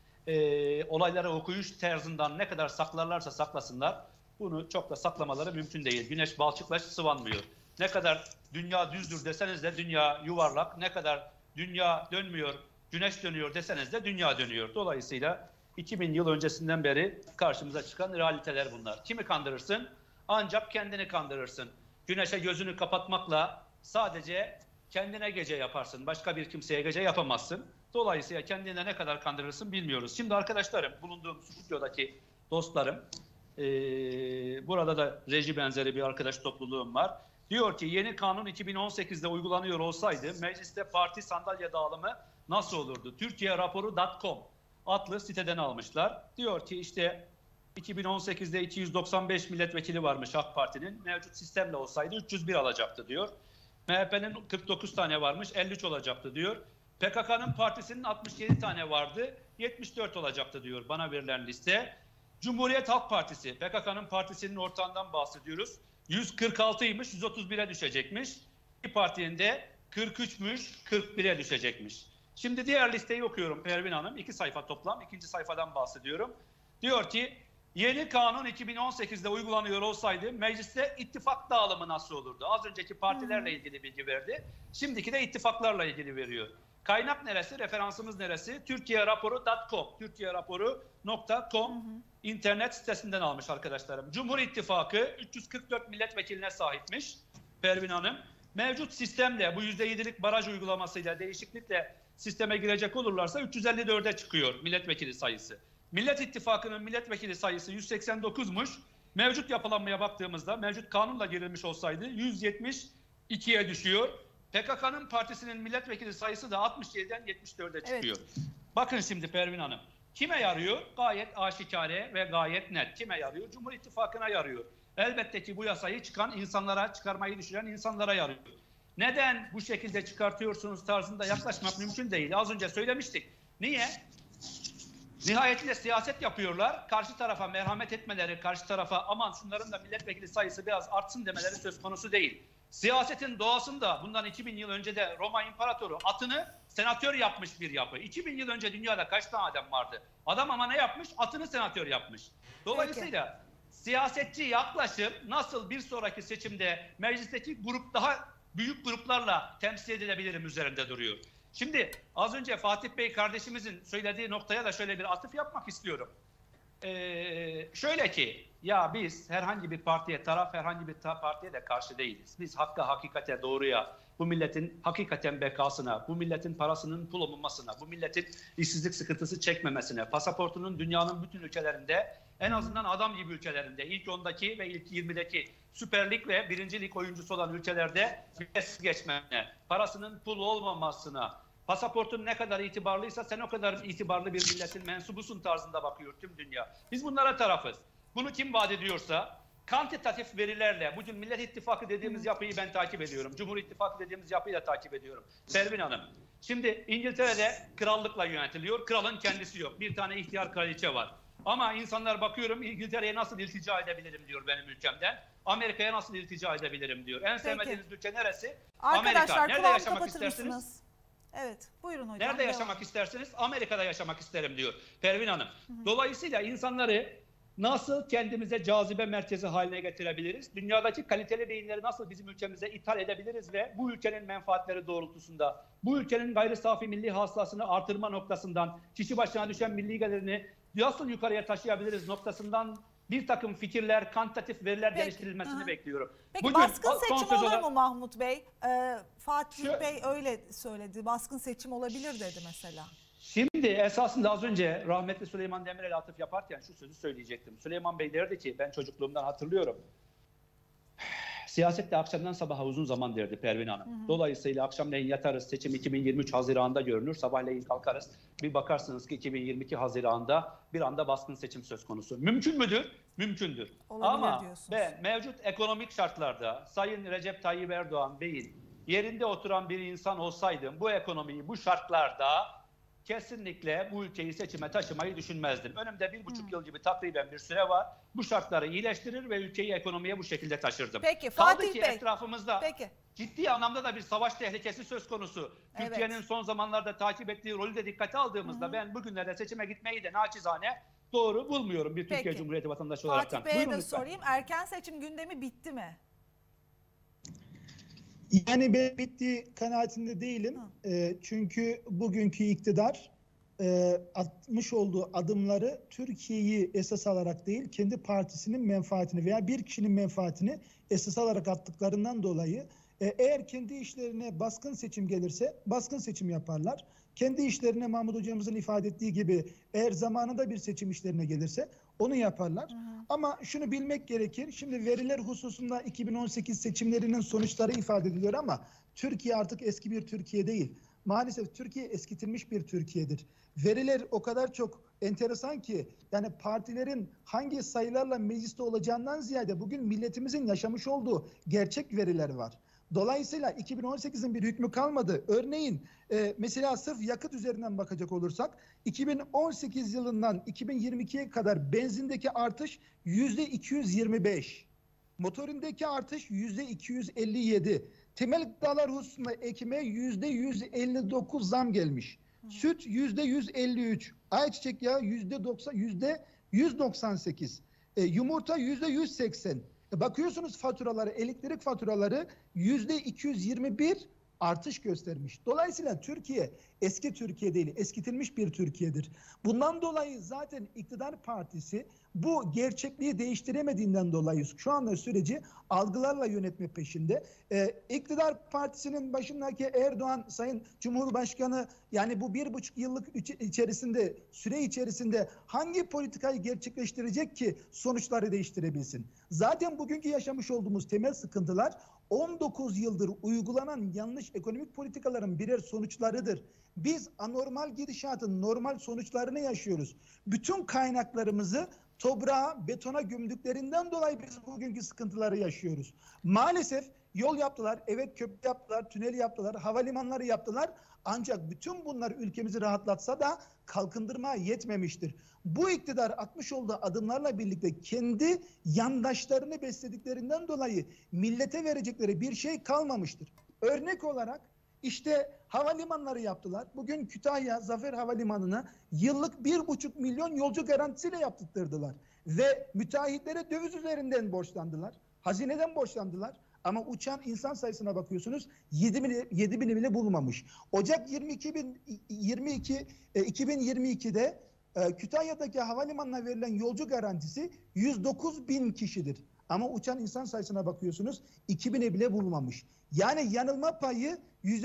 olayları okuyuş tarzından ne kadar saklarlarsa saklasınlar, bunu çok da saklamaları mümkün değil. Güneş balçıkla sıvanmıyor. Ne kadar dünya düzdür deseniz de dünya yuvarlak, ne kadar dünya dönmüyor, güneş dönüyor deseniz de dünya dönüyor. Dolayısıyla 2000 yıl öncesinden beri karşımıza çıkan realiteler bunlar. Kimi kandırırsın? Ancak kendini kandırırsın. Güneşe gözünü kapatmakla sadece kendine gece yaparsın. Başka bir kimseye gece yapamazsın. Dolayısıyla kendine ne kadar kandırırsın bilmiyoruz. Şimdi arkadaşlarım, bulunduğum stüdyodaki dostlarım, burada da reji benzeri bir arkadaş topluluğum var. Diyor ki yeni kanun 2018'de uygulanıyor olsaydı mecliste parti sandalye dağılımı nasıl olurdu? Türkiyeraporu.com adlı siteden almışlar. Diyor ki işte 2018'de 295 milletvekili varmış AK Parti'nin. Mevcut sistemle olsaydı 301 alacaktı diyor. MHP'nin 49 tane varmış, 53 olacaktı diyor. PKK'nın partisinin 67 tane vardı, 74 olacaktı diyor bana verilen liste. Cumhuriyet Halk Partisi, PKK'nın partisinin ortağından bahsediyoruz. 146'ymış, 131'e düşecekmiş. İYİ Parti'nin de 43'müş, 41'e düşecekmiş. Şimdi diğer listeyi okuyorum Pervin Hanım. 2 sayfa toplam, 2. sayfadan bahsediyorum. Diyor ki Yeni kanun 2018'de uygulanıyor olsaydı mecliste ittifak dağılımı nasıl olurdu? Az önceki partilerle ilgili bilgi verdi. Şimdiki de ittifaklarla ilgili veriyor. Kaynak neresi? Referansımız neresi? Türkiye-raporu.com. Türkiye-raporu.com internet sitesinden almış arkadaşlarım. Cumhur İttifakı 344 milletvekiline sahipmiş Pervin Hanım. Mevcut sistemle bu %7'lik baraj uygulamasıyla değişiklikle sisteme girecek olurlarsa 354'e çıkıyor milletvekili sayısı. Millet İttifakı'nın milletvekili sayısı 189'muş. Mevcut yapılanmaya baktığımızda mevcut kanunla girilmiş olsaydı 172'ye düşüyor. PKK'nın partisinin milletvekili sayısı da 67'den 74'e çıkıyor. Evet. Bakın şimdi Pervin Hanım. Kime yarıyor? Gayet aşikare ve gayet net. Kime yarıyor? Cumhur İttifakı'na yarıyor. Elbette ki bu yasayı çıkarmayı düşünen insanlara yarıyor. Neden bu şekilde çıkartıyorsunuz tarzında yaklaşmak mümkün değil. Az önce söylemiştik. Niye? Nihayetinde siyaset yapıyorlar. Karşı tarafa merhamet etmeleri, karşı tarafa aman şunların da milletvekili sayısı biraz artsın demeleri söz konusu değil. Siyasetin doğasında bundan 2000 yıl önce de Roma İmparatoru atını senatör yapmış bir yapı. 2000 yıl önce dünyada kaç tane adam vardı? Adam ama ne yapmış? Atını senatör yapmış. Dolayısıyla siyasetçi yaklaşım nasıl bir sonraki seçimde meclisteki daha büyük gruplarla temsil edilebilirim üzerinde duruyor. Şimdi az önce Fatih Bey kardeşimizin söylediği noktaya da şöyle bir atıf yapmak istiyorum. Şöyle ki ya biz herhangi bir partiye herhangi bir partiye de karşı değiliz. Biz hakka, hakikate, doğruya, bu milletin hakikaten bekasına, bu milletin parasının pul olmamasına, bu milletin işsizlik sıkıntısı çekmemesine, pasaportunun dünyanın bütün ülkelerinde, en azından adam gibi ülkelerinde, ilk 10'daki ve ilk 20'deki Süper Lig ve 1. Lig oyuncusu olan ülkelerde vizesiz geçmene, parasının pul olmamasına, pasaportun ne kadar itibarlıysa sen o kadar itibarlı bir milletin mensubusun tarzında bakıyor tüm dünya. Biz bunlara tarafız. Bunu kim vaat ediyorsa kantitatif verilerle, bugün Millet İttifakı dediğimiz yapıyı ben takip ediyorum. Cumhur İttifakı dediğimiz yapıyı da takip ediyorum. Pervin Hanım, şimdi İngiltere'de krallıkla yönetiliyor. Kralın kendisi yok. Bir tane ihtiyar kraliçe var. Ama insanlar bakıyorum İngiltere'ye nasıl iltica edebilirim diyor benim ülkemden. Amerika'ya nasıl iltica edebilirim diyor. En sevmediğiniz ülke neresi? Arkadaşlar, Amerika. Nerede yaşamak istersiniz? Evet, buyurun hocam. Nerede yaşamak istersiniz? Amerika'da yaşamak isterim diyor Pervin Hanım. Dolayısıyla insanları nasıl kendimize cazibe merkezi haline getirebiliriz? Dünyadaki kaliteli beyinleri nasıl bizim ülkemize ithal edebiliriz ve bu ülkenin menfaatleri doğrultusunda, bu ülkenin gayri safi milli hasılasını artırma noktasından, kişi başına düşen milli gelirini nasıl yukarıya taşıyabiliriz noktasından bir takım fikirler, kantitatif veriler geliştirilmesini bekliyorum. Peki bugün, baskın seçim olur mu Mahmut Bey? Fatih Bey öyle söyledi. Baskın seçim olabilir dedi mesela. Şimdi esasında az önce rahmetli Süleyman Demirel'e atıf yaparken şu sözü söyleyecektim. Süleyman Bey derdi ki, ben çocukluğumdan hatırlıyorum. Siyasette akşamdan sabaha uzun zaman derdi Pervin Hanım. Dolayısıyla akşamleyin yatarız, seçim 2023 Haziran'da görünür. Sabahleyin kalkarız. Bir bakarsınız ki 2022 Haziran'da bir anda baskın seçim söz konusu. Mümkün müdür? Mümkündür. Olabilir ama diyorsunuz. Ben mevcut ekonomik şartlarda Sayın Recep Tayyip Erdoğan Bey'in yerinde oturan bir insan olsaydım bu ekonomiyi bu şartlarda kesinlikle bu ülkeyi seçime taşımayı düşünmezdim. Önümde 1,5 yıl gibi takriben bir süre var. Bu şartları iyileştirir ve ülkeyi ekonomiye bu şekilde taşırdım. Peki Fatih Bey. Etrafımızda ciddi anlamda da bir savaş tehlikesi söz konusu. Evet. Türkiye'nin son zamanlarda takip ettiği rolü de dikkate aldığımızda ben bugünlerde seçime gitmeyi de naçizane doğru bulmuyorum bir Türkiye Cumhuriyeti vatandaşı olarak. Fatih Bey'e de sorayım. Erken seçim gündemi bitti mi? Yani ben bittiği kanaatinde değilim. Çünkü bugünkü iktidar atmış olduğu adımları Türkiye'yi esas alarak değil, kendi partisinin menfaatini veya bir kişinin menfaatini esas alarak attıklarından dolayı eğer kendi işlerine baskın seçim gelirse baskın seçim yaparlar. Kendi işlerine Mahmut Hocamızın ifade ettiği gibi eğer zamanında bir seçim işlerine gelirse onu yaparlar. Ama şunu bilmek gerekir. Şimdi veriler hususunda 2018 seçimlerinin sonuçları ifade ediliyor ama Türkiye artık eski bir Türkiye değil. Maalesef Türkiye eskitilmiş bir Türkiye'dir. Veriler o kadar çok enteresan ki yani partilerin hangi sayılarla mecliste olacağından ziyade bugün milletimizin yaşamış olduğu gerçek veriler var. Dolayısıyla 2018'in bir hükmü kalmadı. Örneğin mesela sırf yakıt üzerinden bakacak olursak 2018 yılından 2022'ye kadar benzindeki artış %225. Motorindeki artış %257. Temel gıdalar hususunda ekmeğe %159 zam gelmiş. Süt %153. Ayçiçek yağı %90, %198. Yumurta %180. Bakıyorsunuz faturaları, elektrik faturaları %221 artış göstermiş. Dolayısıyla Türkiye eski Türkiye değil, eskitilmiş bir Türkiye'dir. Bundan dolayı zaten iktidar partisi bu gerçekliği değiştiremediğinden dolayı şu anda süreci algılarla yönetme peşinde. İktidar partisinin başındaki Erdoğan, Sayın Cumhurbaşkanı, yani bu 1,5 yıllık süre içerisinde hangi politikayı gerçekleştirecek ki sonuçları değiştirebilsin? Zaten bugünkü yaşamış olduğumuz temel sıkıntılar 19 yıldır uygulanan yanlış ekonomik politikaların birer sonuçlarıdır. Biz anormal gidişatın normal sonuçlarını yaşıyoruz. Bütün kaynaklarımızı toprağa, betona gömdüklerinden dolayı biz bugünkü sıkıntıları yaşıyoruz. Maalesef yol yaptılar, evet köprü yaptılar, tünel yaptılar, havalimanları yaptılar. Ancak bütün bunlar ülkemizi rahatlatsa da kalkındırmaya yetmemiştir. Bu iktidar atmış olduğu adımlarla birlikte kendi yandaşlarını beslediklerinden dolayı millete verecekleri bir şey kalmamıştır. Örnek olarak işte havalimanları yaptılar. Bugün Kütahya Zafer Havalimanı'na yıllık 1,5 milyon yolcu garantisiyle yaptırdılar. Ve müteahhitlere döviz üzerinden borçlandılar. Hazineden borçlandılar. Ama uçan insan sayısına bakıyorsunuz 7 bini bile bulmamış. Ocak 2022'de Kütahya'daki havalimanına verilen yolcu garantisi 109 bin kişidir. Ama uçan insan sayısına bakıyorsunuz 2000'e bile bulmamış. Yani yanılma payı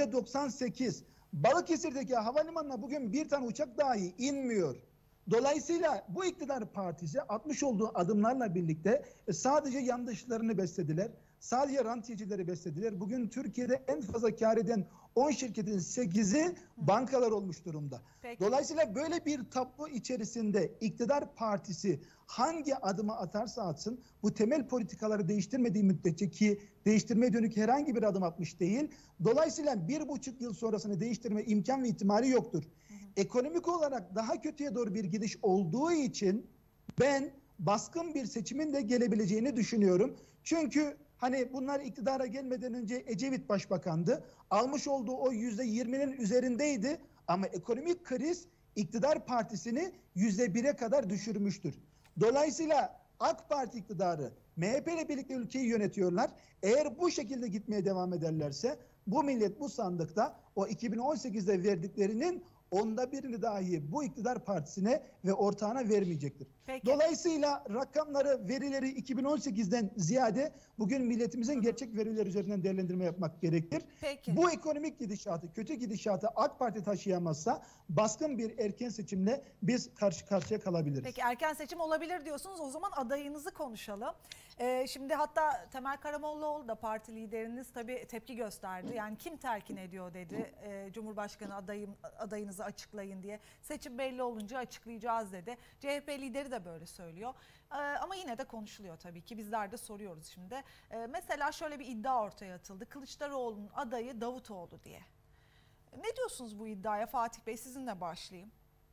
%98. Balıkesir'deki havalimanına bugün bir tane uçak dahi inmiyor. Dolayısıyla bu iktidar partisi atmış olduğu adımlarla birlikte sadece yandaşlarını beslediler. Sadece rantiyecileri beslediler. Bugün Türkiye'de en fazla kar eden 10 şirketin 8'i bankalar olmuş durumda. Peki. Dolayısıyla böyle bir tablo içerisinde iktidar partisi hangi adımı atarsa atsın bu temel politikaları değiştirmediği müddetçe, ki değiştirmeye dönük herhangi bir adım atmış değil. Dolayısıyla 1,5 yıl sonrasını değiştirme imkan ve ihtimali yoktur. Ekonomik olarak daha kötüye doğru bir gidiş olduğu için ben baskın bir seçimin de gelebileceğini düşünüyorum. Çünkü hani bunlar iktidara gelmeden önce Ecevit Başbakan'dı. Almış olduğu o %20'nin üzerindeydi. Ama ekonomik kriz iktidar partisini %1'e kadar düşürmüştür. Dolayısıyla AK Parti iktidarı MHP ile birlikte ülkeyi yönetiyorlar. Eğer bu şekilde gitmeye devam ederlerse bu millet bu sandıkta o 2018'de verdiklerinin 1/10'ını dahi bu iktidar partisine ve ortağına vermeyecektir. Peki. Dolayısıyla rakamları, verileri 2018'den ziyade bugün milletimizin gerçek verileri üzerinden değerlendirme yapmak gerekir. Peki. Bu ekonomik gidişatı, kötü gidişatı AK Parti taşıyamazsa baskın bir erken seçimle biz karşı karşıya kalabiliriz. Peki erken seçim olabilir diyorsunuz. O zaman adayınızı konuşalım. Şimdi hatta Temel Karamollaoğlu da parti lideriniz tabii tepki gösterdi. Yani kim telkin ediyor dedi. Cumhurbaşkanı adayınızı açıklayın diye. Seçim belli olunca açıklayacağız dedi. CHP lideri de böyle söylüyor. Ama yine de konuşuluyor tabii ki. Bizler de soruyoruz şimdi. Mesela şöyle bir iddia ortaya atıldı. Kılıçdaroğlu'nun adayı Davutoğlu diye. Ne diyorsunuz bu iddiaya Fatih Bey? Sizinle başlayayım.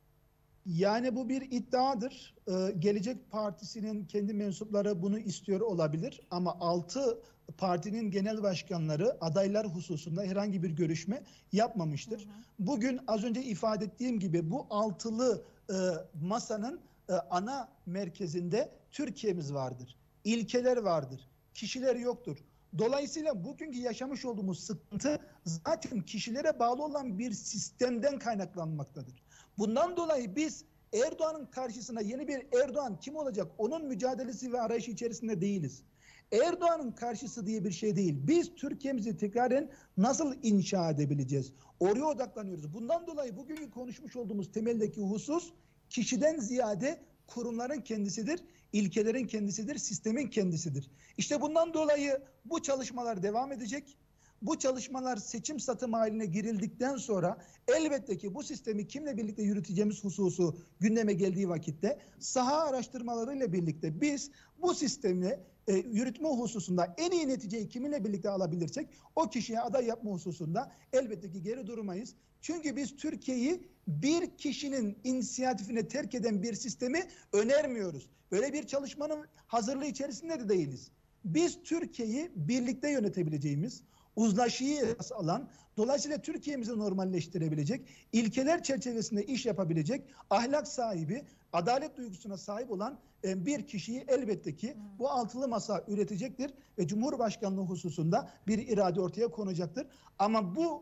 Yani bu bir iddiadır. Gelecek Partisi'nin kendi mensupları bunu istiyor olabilir. Ama 6 partinin genel başkanları adaylar hususunda herhangi bir görüşme yapmamıştır. Bugün az önce ifade ettiğim gibi bu altılı masanın ana merkezinde Türkiye'miz vardır. İlkeler vardır. Kişiler yoktur. Dolayısıyla bugünkü yaşamış olduğumuz sıkıntı zaten kişilere bağlı olan bir sistemden kaynaklanmaktadır. Bundan dolayı biz Erdoğan'ın karşısına yeni bir Erdoğan kim olacak? Onun mücadelesi ve arayışı içerisinde değiliz. Erdoğan'ın karşısı diye bir şey değil. Biz Türkiye'mizi tekraren nasıl inşa edebileceğiz? Oraya odaklanıyoruz. Bundan dolayı bugünkü konuşmuş olduğumuz temeldeki husus kişiden ziyade kurumların kendisidir, ilkelerin kendisidir, sistemin kendisidir. İşte bundan dolayı bu çalışmalar devam edecek. Bu çalışmalar seçim satım haline girildikten sonra elbette ki bu sistemi kimle birlikte yürüteceğimiz hususu gündeme geldiği vakitte saha araştırmalarıyla birlikte biz bu sistemi yürütme hususunda en iyi neticeyi kiminle birlikte alabilirsek o kişiye aday yapma hususunda elbette ki geri durmayız. Çünkü biz Türkiye'yi bir kişinin inisiyatifine terk eden bir sistemi önermiyoruz. Böyle bir çalışmanın hazırlığı içerisinde de değiliz. Biz Türkiye'yi birlikte yönetebileceğimiz, uzlaşıyı esas alan, dolayısıyla Türkiye'mizi normalleştirebilecek, ilkeler çerçevesinde iş yapabilecek, ahlak sahibi, adalet duygusuna sahip olan bir kişiyi elbette ki bu altılı masa üretecektir ve Cumhurbaşkanlığı hususunda bir irade ortaya konacaktır. Ama bu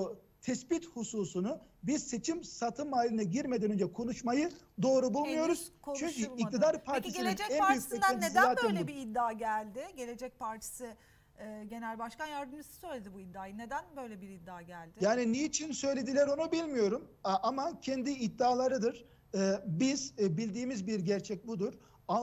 tespit hususunu biz seçim satım haline girmeden önce konuşmayı doğru bulmuyoruz. Çünkü iktidar partisinin Peki Gelecek en büyük Partisi'nden beklentisi neden zaten böyle bu. bir iddia geldi? Gelecek Partisi Genel Başkan Yardımcısı söyledi bu iddiayı. Neden böyle bir iddia geldi? Yani niçin söylediler onu bilmiyorum ama kendi iddialarıdır. Biz bildiğimiz bir gerçek budur.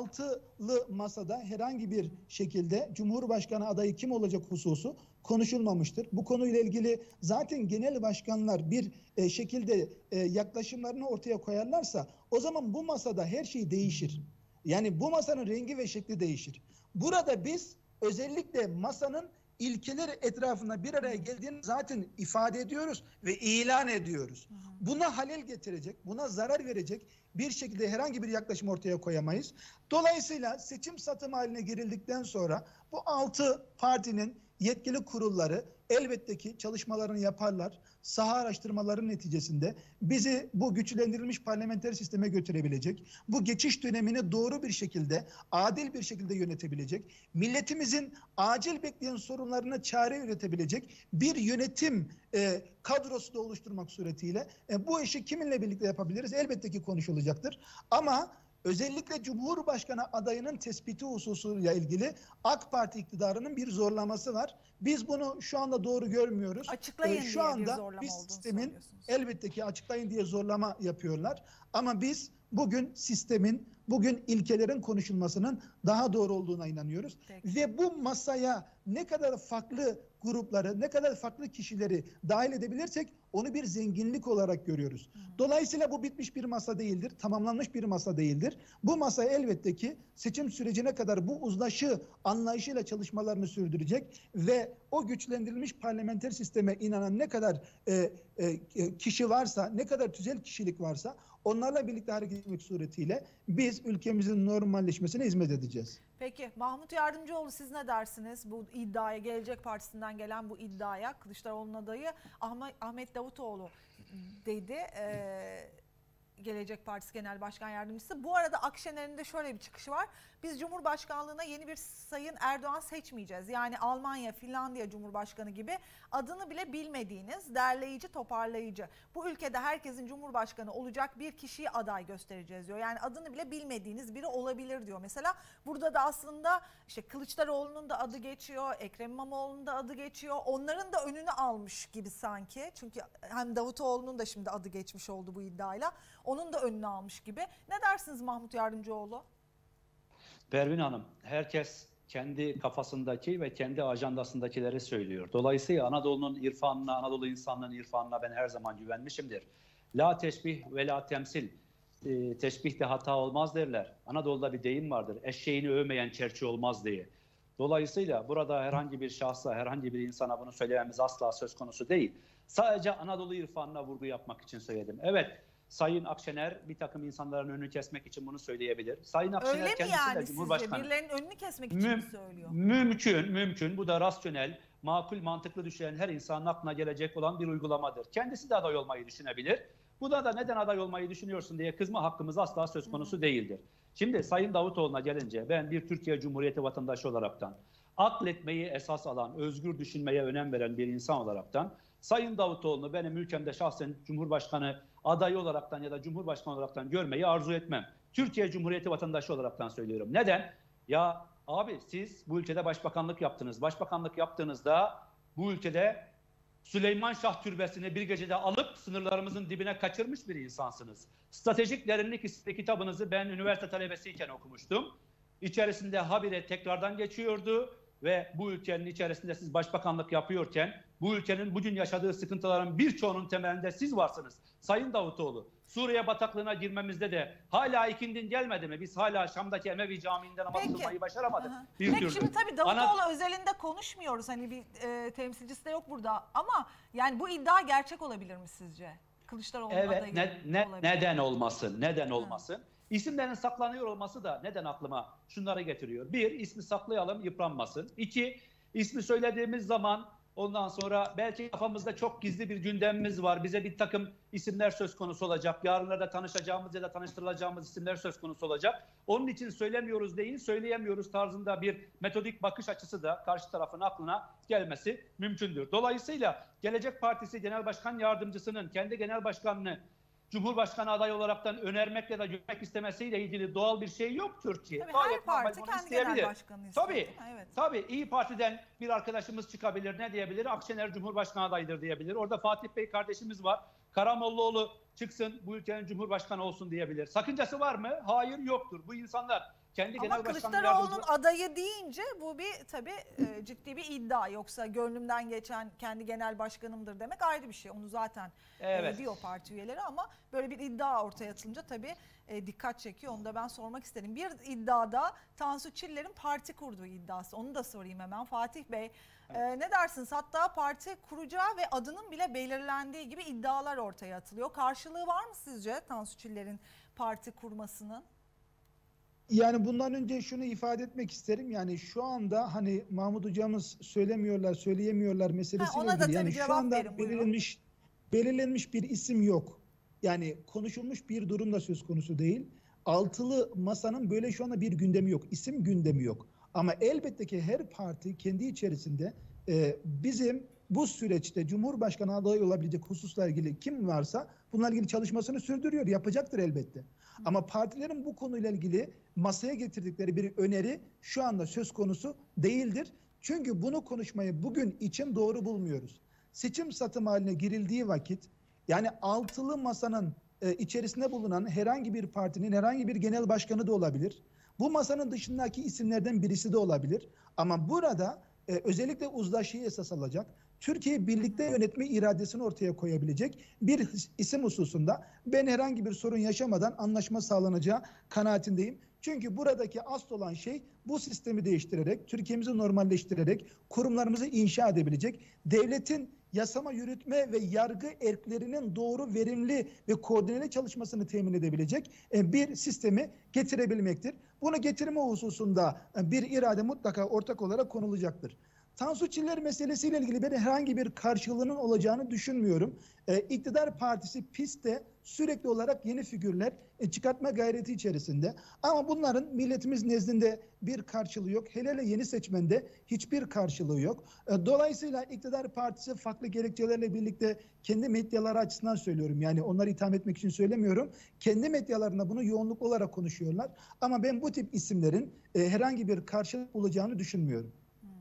Altılı masada herhangi bir şekilde Cumhurbaşkanı adayı kim olacak hususu konuşulmamıştır. Bu konuyla ilgili zaten genel başkanlar bir şekilde yaklaşımlarını ortaya koyarlarsa o zaman bu masada her şey değişir. Yani bu masanın rengi ve şekli değişir. Burada biz özellikle masanın ilkeleri etrafında bir araya geldiğini zaten ifade ediyoruz ve ilan ediyoruz. Buna halel getirecek, buna zarar verecek bir şekilde herhangi bir yaklaşım ortaya koyamayız. Dolayısıyla seçim satım haline girildikten sonra bu 6 partinin yetkili kurulları elbette ki çalışmalarını yaparlar. Saha araştırmaların neticesinde bizi bu güçlendirilmiş parlamenter sisteme götürebilecek, bu geçiş dönemini doğru bir şekilde, adil bir şekilde yönetebilecek, milletimizin acil bekleyen sorunlarına çare üretebilecek bir yönetim kadrosu da oluşturmak suretiyle bu işi kiminle birlikte yapabiliriz? Elbette ki konuşulacaktır. Ama özellikle Cumhurbaşkanı adayının tespiti hususuyla ilgili AK Parti iktidarının bir zorlaması var. Biz bunu şu anda doğru görmüyoruz. Açıklayın şu diye anda bir zorlama biz olduğunu sistemin söylüyorsunuz. elbette ki açıklayın diye zorlama yapıyorlar. Ama biz bugün sistemin, bugün ilkelerin konuşulmasının daha doğru olduğuna inanıyoruz. Peki. Ve bu masaya ne kadar farklı grupları, ne kadar farklı kişileri dahil edebilirsek onu bir zenginlik olarak görüyoruz. Dolayısıyla bu bitmiş bir masa değildir, tamamlanmış bir masa değildir. Bu masa elbette ki seçim sürecine kadar bu uzlaşı anlayışıyla çalışmalarını sürdürecek ve o güçlendirilmiş parlamenter sisteme inanan ne kadar kişi varsa, ne kadar tüzel kişilik varsa onlarla birlikte hareket etmek suretiyle biz ülkemizin normalleşmesine hizmet edeceğiz. Peki Mahmut Yardımcıoğlu, siz ne dersiniz bu iddiaya, Gelecek Partisi'nden gelen bu iddiaya? Kılıçdaroğlu'nun adayı Ahmet Davutoğlu dedi. Gelecek Partisi Genel Başkan Yardımcısı. Bu arada Akşener'in de şöyle bir çıkışı var. Biz Cumhurbaşkanlığına yeni bir Sayın Erdoğan seçmeyeceğiz. Yani Almanya, Finlandiya Cumhurbaşkanı gibi adını bile bilmediğiniz derleyici, toparlayıcı. Bu ülkede herkesin Cumhurbaşkanı olacak bir kişiyi aday göstereceğiz diyor. Yani adını bile bilmediğiniz biri olabilir diyor. Mesela burada da aslında işte Kılıçdaroğlu'nun da adı geçiyor, Ekrem İmamoğlu'nun da adı geçiyor. Onların da önünü almış gibi sanki. Çünkü hem Davutoğlu'nun da şimdi adı geçmiş oldu bu iddiayla. Onun da önünü almış gibi. Ne dersiniz Mahmut Yardımcıoğlu? Pervin Hanım, herkes kendi kafasındaki ve kendi ajandasındakileri söylüyor. Dolayısıyla Anadolu'nun irfanına, Anadolu insanlığının irfanına ben her zaman güvenmişimdir. La teşbih ve la temsil. Teşbihte hata olmaz derler. Anadolu'da bir deyim vardır. Eşeğini övmeyen çerçi olmaz diye. Dolayısıyla burada herhangi bir şahsa, herhangi bir insana bunu söylememiz asla söz konusu değil. Sadece Anadolu irfanına vurgu yapmak için söyledim. Evet, Sayın Akşener bir takım insanların önünü kesmek için bunu söyleyebilir. Sayın Akşener öyle mi kendisi yani de Cumhurbaşkanı. sizce? Birilerinin önünü kesmek için mi söylüyor? Mümkün. Bu da rasyonel, makul, mantıklı düşünen her insanın aklına gelecek olan bir uygulamadır. Kendisi de aday olmayı düşünebilir. Bu da neden aday olmayı düşünüyorsun diye kızma hakkımız asla söz konusu değildir. Şimdi Sayın Davutoğlu'na gelince ben bir Türkiye Cumhuriyeti vatandaşı olaraktan, akletmeyi esas alan, özgür düşünmeye önem veren bir insan olaraktan, Sayın Davutoğlu'nu benim ülkemde şahsen Cumhurbaşkanı adayı olaraktan ya da Cumhurbaşkanı olaraktan görmeyi arzu etmem. Türkiye Cumhuriyeti vatandaşı olaraktan söylüyorum. Neden? Ya abi siz bu ülkede başbakanlık yaptınız. Başbakanlık yaptığınızda bu ülkede Süleyman Şah Türbesi'ni bir gecede alıp sınırlarımızın dibine kaçırmış bir insansınız. Stratejik Derinlik isimli kitabınızı ben üniversite talebesiyken okumuştum. İçerisinde habire tekrardan geçiyordu ve bu ülkenin içerisinde siz başbakanlık yapıyorken bu ülkenin bugün yaşadığı sıkıntıların birçoğunun temelinde siz varsınız. Sayın Davutoğlu, Suriye bataklığına girmemizde de hala ikindin gelmedi mi? Biz hala Şam'daki Emevi Camii'nde namaz kılmayı başaramadık. Peki şimdi tabii Davutoğlu özelinde konuşmuyoruz. Hani bir temsilcisi de yok burada. Ama yani bu iddia gerçek olabilir mi sizce? Kılıçdaroğlu'nun adayı olabilir. Neden olmasın? Neden olmasın? İsimlerin saklanıyor olması da neden aklıma şunları getiriyor. Bir, ismi saklayalım, yıpranmasın. İki, ismi söylediğimiz zaman ondan sonra belki kafamızda çok gizli bir gündemimiz var. Bize bir takım isimler söz konusu olacak. Yarınlarda tanışacağımız ya da tanıştırılacağımız isimler söz konusu olacak. Onun için söylemiyoruz değil, söyleyemiyoruz tarzında bir metodik bakış açısı da karşı tarafın aklına gelmesi mümkündür. Dolayısıyla Gelecek Partisi Genel Başkan Yardımcısının kendi genel başkanını Cumhurbaşkanı adayı olaraktan önermek ya da görmek istemesiyle ilgili doğal bir şey yoktur ki. Tabii her parti kendi genel başkanını istiyor. Tabii İyi Parti'den bir arkadaşımız çıkabilir. Ne diyebilir? Akşener Cumhurbaşkanı adayıdır diyebilir. Orada Fatih Bey kardeşimiz var. Karamollaoğlu çıksın bu ülkenin Cumhurbaşkanı olsun diyebilir. Sakıncası var mı? Hayır, yoktur. Bu insanlar kendi ama genel başkan Kılıçdaroğlu'nun adayı deyince bu bir tabii ciddi bir iddia. Yoksa gönlümden geçen kendi genel başkanımdır demek ayrı bir şey. Onu zaten diyor parti üyeleri ama böyle bir iddia ortaya atılınca tabii dikkat çekiyor. Onu da ben sormak isterim. Bir iddiada Tansu Çiller'in parti kurduğu iddiası. Onu da sorayım hemen. Fatih Bey ne dersiniz? Hatta parti kuracağı ve adının bile belirlendiği gibi iddialar ortaya atılıyor. Karşılığı var mı sizce Tansu Çiller'in parti kurmasının? Yani bundan önce şunu ifade etmek isterim. Yani şu anda hani Mahmut hocamız söyleyemiyorlar meselesiyle ilgili. Yani şu anda belirlenmiş bir isim yok. Yani konuşulmuş bir durum da söz konusu değil. Altılı masanın böyle şu anda bir gündemi yok. İsim gündemi yok. Ama elbette ki her parti kendi içerisinde bizim bu süreçte Cumhurbaşkanı adayı olabilecek hususla ilgili kim varsa bunlarla ilgili çalışmasını sürdürüyor, yapacaktır elbette. Ama partilerin bu konuyla ilgili masaya getirdikleri bir öneri şu anda söz konusu değildir. Çünkü bunu konuşmayı bugün için doğru bulmuyoruz. Seçim satım haline girildiği vakit yani altılı masanın içerisinde bulunan herhangi bir partinin herhangi bir genel başkanı da olabilir. Bu masanın dışındaki isimlerden birisi de olabilir. Ama burada özellikle uzlaşıyı esas alacak, Türkiye'yi birlikte yönetme iradesini ortaya koyabilecek bir isim hususunda ben herhangi bir sorun yaşamadan anlaşma sağlanacağı kanaatindeyim. Çünkü buradaki asıl olan şey bu sistemi değiştirerek, Türkiye'mizi normalleştirerek, kurumlarımızı inşa edebilecek, devletin yasama, yürütme ve yargı erklerinin doğru, verimli ve koordineli çalışmasını temin edebilecek bir sistemi getirebilmektir. Bunu getirme hususunda bir irade mutlaka ortak olarak konulacaktır. Tansu Çiller meselesiyle ilgili ben herhangi bir karşılığının olacağını düşünmüyorum. İktidar Partisi PİS'te sürekli olarak yeni figürler çıkartma gayreti içerisinde. Ama bunların milletimiz nezdinde bir karşılığı yok. Hele hele yeni seçmende hiçbir karşılığı yok. Dolayısıyla İktidar Partisi farklı gerekçelerle birlikte kendi medyaları açısından söylüyorum. Yani onları itham etmek için söylemiyorum. Kendi medyalarında bunu yoğunluklu olarak konuşuyorlar. Ama ben bu tip isimlerin herhangi bir karşılık bulacağını düşünmüyorum.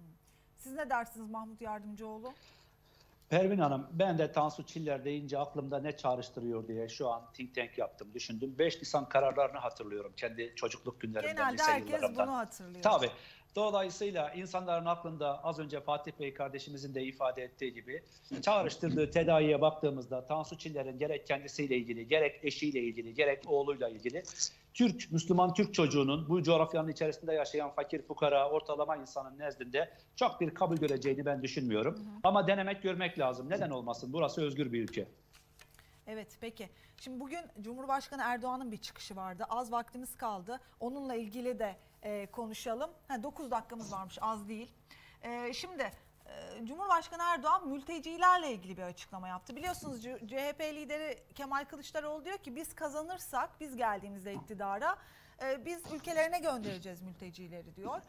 Siz ne dersiniz Mahmut Yardımcıoğlu? Pervin Hanım, ben de Tansu Çiller deyince aklımda ne çağrıştırıyor diye şu an think tank yaptım, düşündüm. 5 Nisan kararlarını hatırlıyorum kendi çocukluk günlerimden, genelde lise herkes yıllarımdan. bunu hatırlıyor. Tabii. Dolayısıyla insanların aklında az önce Fatih Bey kardeşimizin de ifade ettiği gibi çağrıştırdığı tedaviye baktığımızda Tansu Çiller'in gerek kendisiyle ilgili, gerek eşiyle ilgili, gerek oğluyla ilgili Müslüman Türk çocuğunun bu coğrafyanın içerisinde yaşayan fakir, fukara, ortalama insanın nezdinde çok bir kabul göreceğini ben düşünmüyorum. Ama denemek, görmek lazım. Neden olmasın? Burası özgür bir ülke. Evet, peki. Şimdi bugün Cumhurbaşkanı Erdoğan'ın bir çıkışı vardı. Az vaktimiz kaldı. Onunla ilgili de konuşalım. 9 dakikamız varmış, az değil. Şimdi Cumhurbaşkanı Erdoğan mültecilerle ilgili bir açıklama yaptı. Biliyorsunuz CHP lideri Kemal Kılıçdaroğlu diyor ki biz kazanırsak, biz geldiğimizde iktidara biz ülkelerine göndereceğiz mültecileri diyor.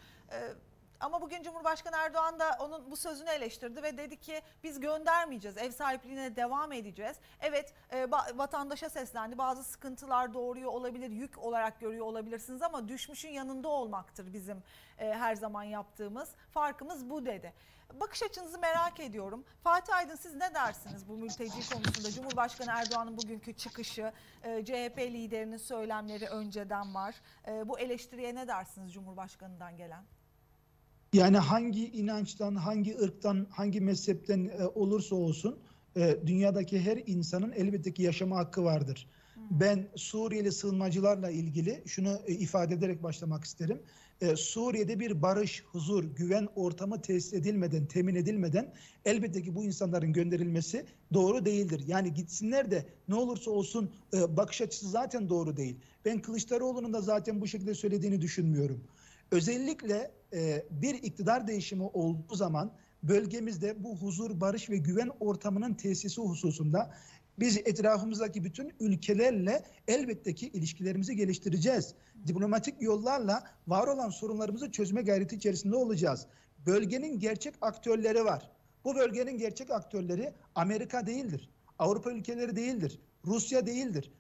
Ama bugün Cumhurbaşkanı Erdoğan da onun bu sözünü eleştirdi ve dedi ki biz göndermeyeceğiz, ev sahipliğine devam edeceğiz. Evet, vatandaşa seslendi, bazı sıkıntılar doğuruyor olabilir, yük olarak görüyor olabilirsiniz ama düşmüşün yanında olmaktır bizim her zaman yaptığımız, farkımız bu dedi. Bakış açınızı merak ediyorum. Fatih Aydın, siz ne dersiniz bu mülteci konusunda? Cumhurbaşkanı Erdoğan'ın bugünkü çıkışı, CHP liderinin söylemleri önceden var. Bu eleştiriye ne dersiniz Cumhurbaşkanı'ndan gelen? Yani hangi inançtan, hangi ırktan, hangi mezhepten olursa olsun dünyadaki her insanın elbette ki yaşama hakkı vardır. Ben Suriyeli sığınmacılarla ilgili şunu ifade ederek başlamak isterim. Suriye'de bir barış, huzur, güven ortamı tesis edilmeden, temin edilmeden elbette ki bu insanların gönderilmesi doğru değildir. Yani gitsinler de ne olursa olsun bakış açısı zaten doğru değil. Ben Kılıçdaroğlu'nun da zaten bu şekilde söylediğini düşünmüyorum. Özellikle bir iktidar değişimi olduğu zaman bölgemizde bu huzur, barış ve güven ortamının tesisi hususunda biz etrafımızdaki bütün ülkelerle elbette ki ilişkilerimizi geliştireceğiz. Diplomatik yollarla var olan sorunlarımızı çözme gayreti içerisinde olacağız. Bölgenin gerçek aktörleri var. Bu bölgenin gerçek aktörleri Amerika değildir. Avrupa ülkeleri değildir. Rusya değildir.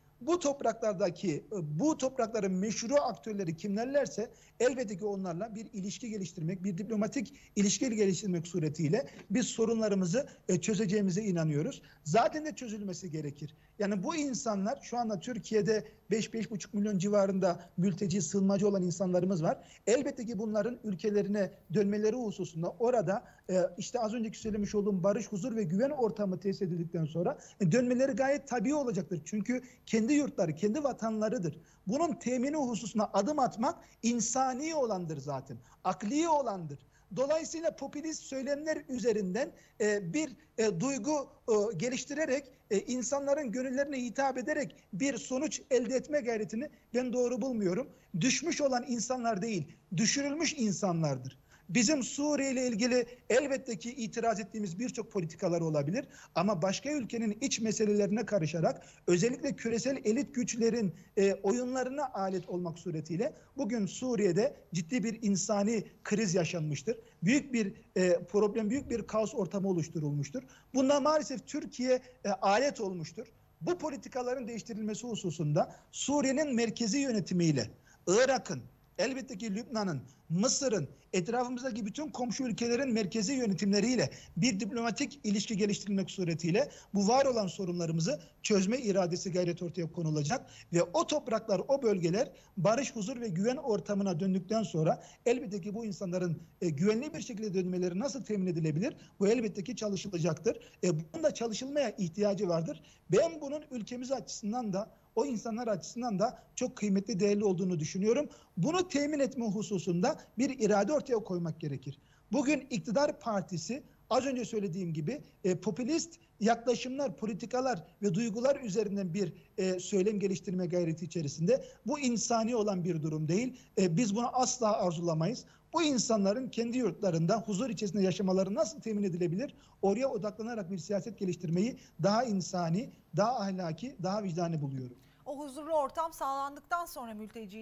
Bu toprakların meşru aktörleri kimlerlerse elbette ki onlarla bir ilişki geliştirmek, bir diplomatik ilişki geliştirmek suretiyle biz sorunlarımızı çözeceğimize inanıyoruz. Zaten de çözülmesi gerekir. Yani bu insanlar şu anda Türkiye'de 5-5,5 milyon civarında mülteci, sığınmacı olan insanlarımız var. Elbette ki bunların ülkelerine dönmeleri hususunda orada işte az önceki söylemiş olduğum barış, huzur ve güven ortamı tesis edildikten sonra dönmeleri gayet tabii olacaktır. Çünkü kendi yurtları, kendi vatanlarıdır. Bunun temini hususuna adım atmak insani olandır zaten. Akli olandır. Dolayısıyla popülist söylemler üzerinden bir duygu geliştirerek insanların gönüllerine hitap ederek bir sonuç elde etme gayretini ben doğru bulmuyorum. Düşmüş olan insanlar değil, düşürülmüş insanlardır. Bizim Suriye ile ilgili elbette ki itiraz ettiğimiz birçok politikalar olabilir ama başka ülkenin iç meselelerine karışarak özellikle küresel elit güçlerin oyunlarına alet olmak suretiyle bugün Suriye'de ciddi bir insani kriz yaşanmıştır. Büyük bir problem, büyük bir kaos ortamı oluşturulmuştur. Buna maalesef Türkiye alet olmuştur. Bu politikaların değiştirilmesi hususunda Suriye'nin merkezi yönetimiyle Irak'ın, elbette ki Lübnan'ın, Mısır'ın, etrafımızdaki bütün komşu ülkelerin merkezi yönetimleriyle bir diplomatik ilişki geliştirmek suretiyle bu var olan sorunlarımızı çözme iradesi gayret ortaya konulacak ve o topraklar, o bölgeler barış, huzur ve güven ortamına döndükten sonra elbette ki bu insanların güvenli bir şekilde dönmeleri nasıl temin edilebilir? Bu elbette ki çalışılacaktır. Bunun da çalışılmaya ihtiyacı vardır. Ben bunun ülkemiz açısından da o insanlar açısından da çok kıymetli, değerli olduğunu düşünüyorum. Bunu temin etme hususunda bir irade ortaya koymak gerekir. Bugün iktidar partisi az önce söylediğim gibi popülist yaklaşımlar, politikalar ve duygular üzerinden bir söylem geliştirme gayreti içerisinde. Bu insani olan bir durum değil. Biz bunu asla arzulamayız. Bu insanların kendi yurtlarında huzur içerisinde yaşamaları nasıl temin edilebilir? Oraya odaklanarak bir siyaset geliştirmeyi daha insani, daha ahlaki, daha vicdani buluyorum. O huzurlu ortam sağlandıktan sonra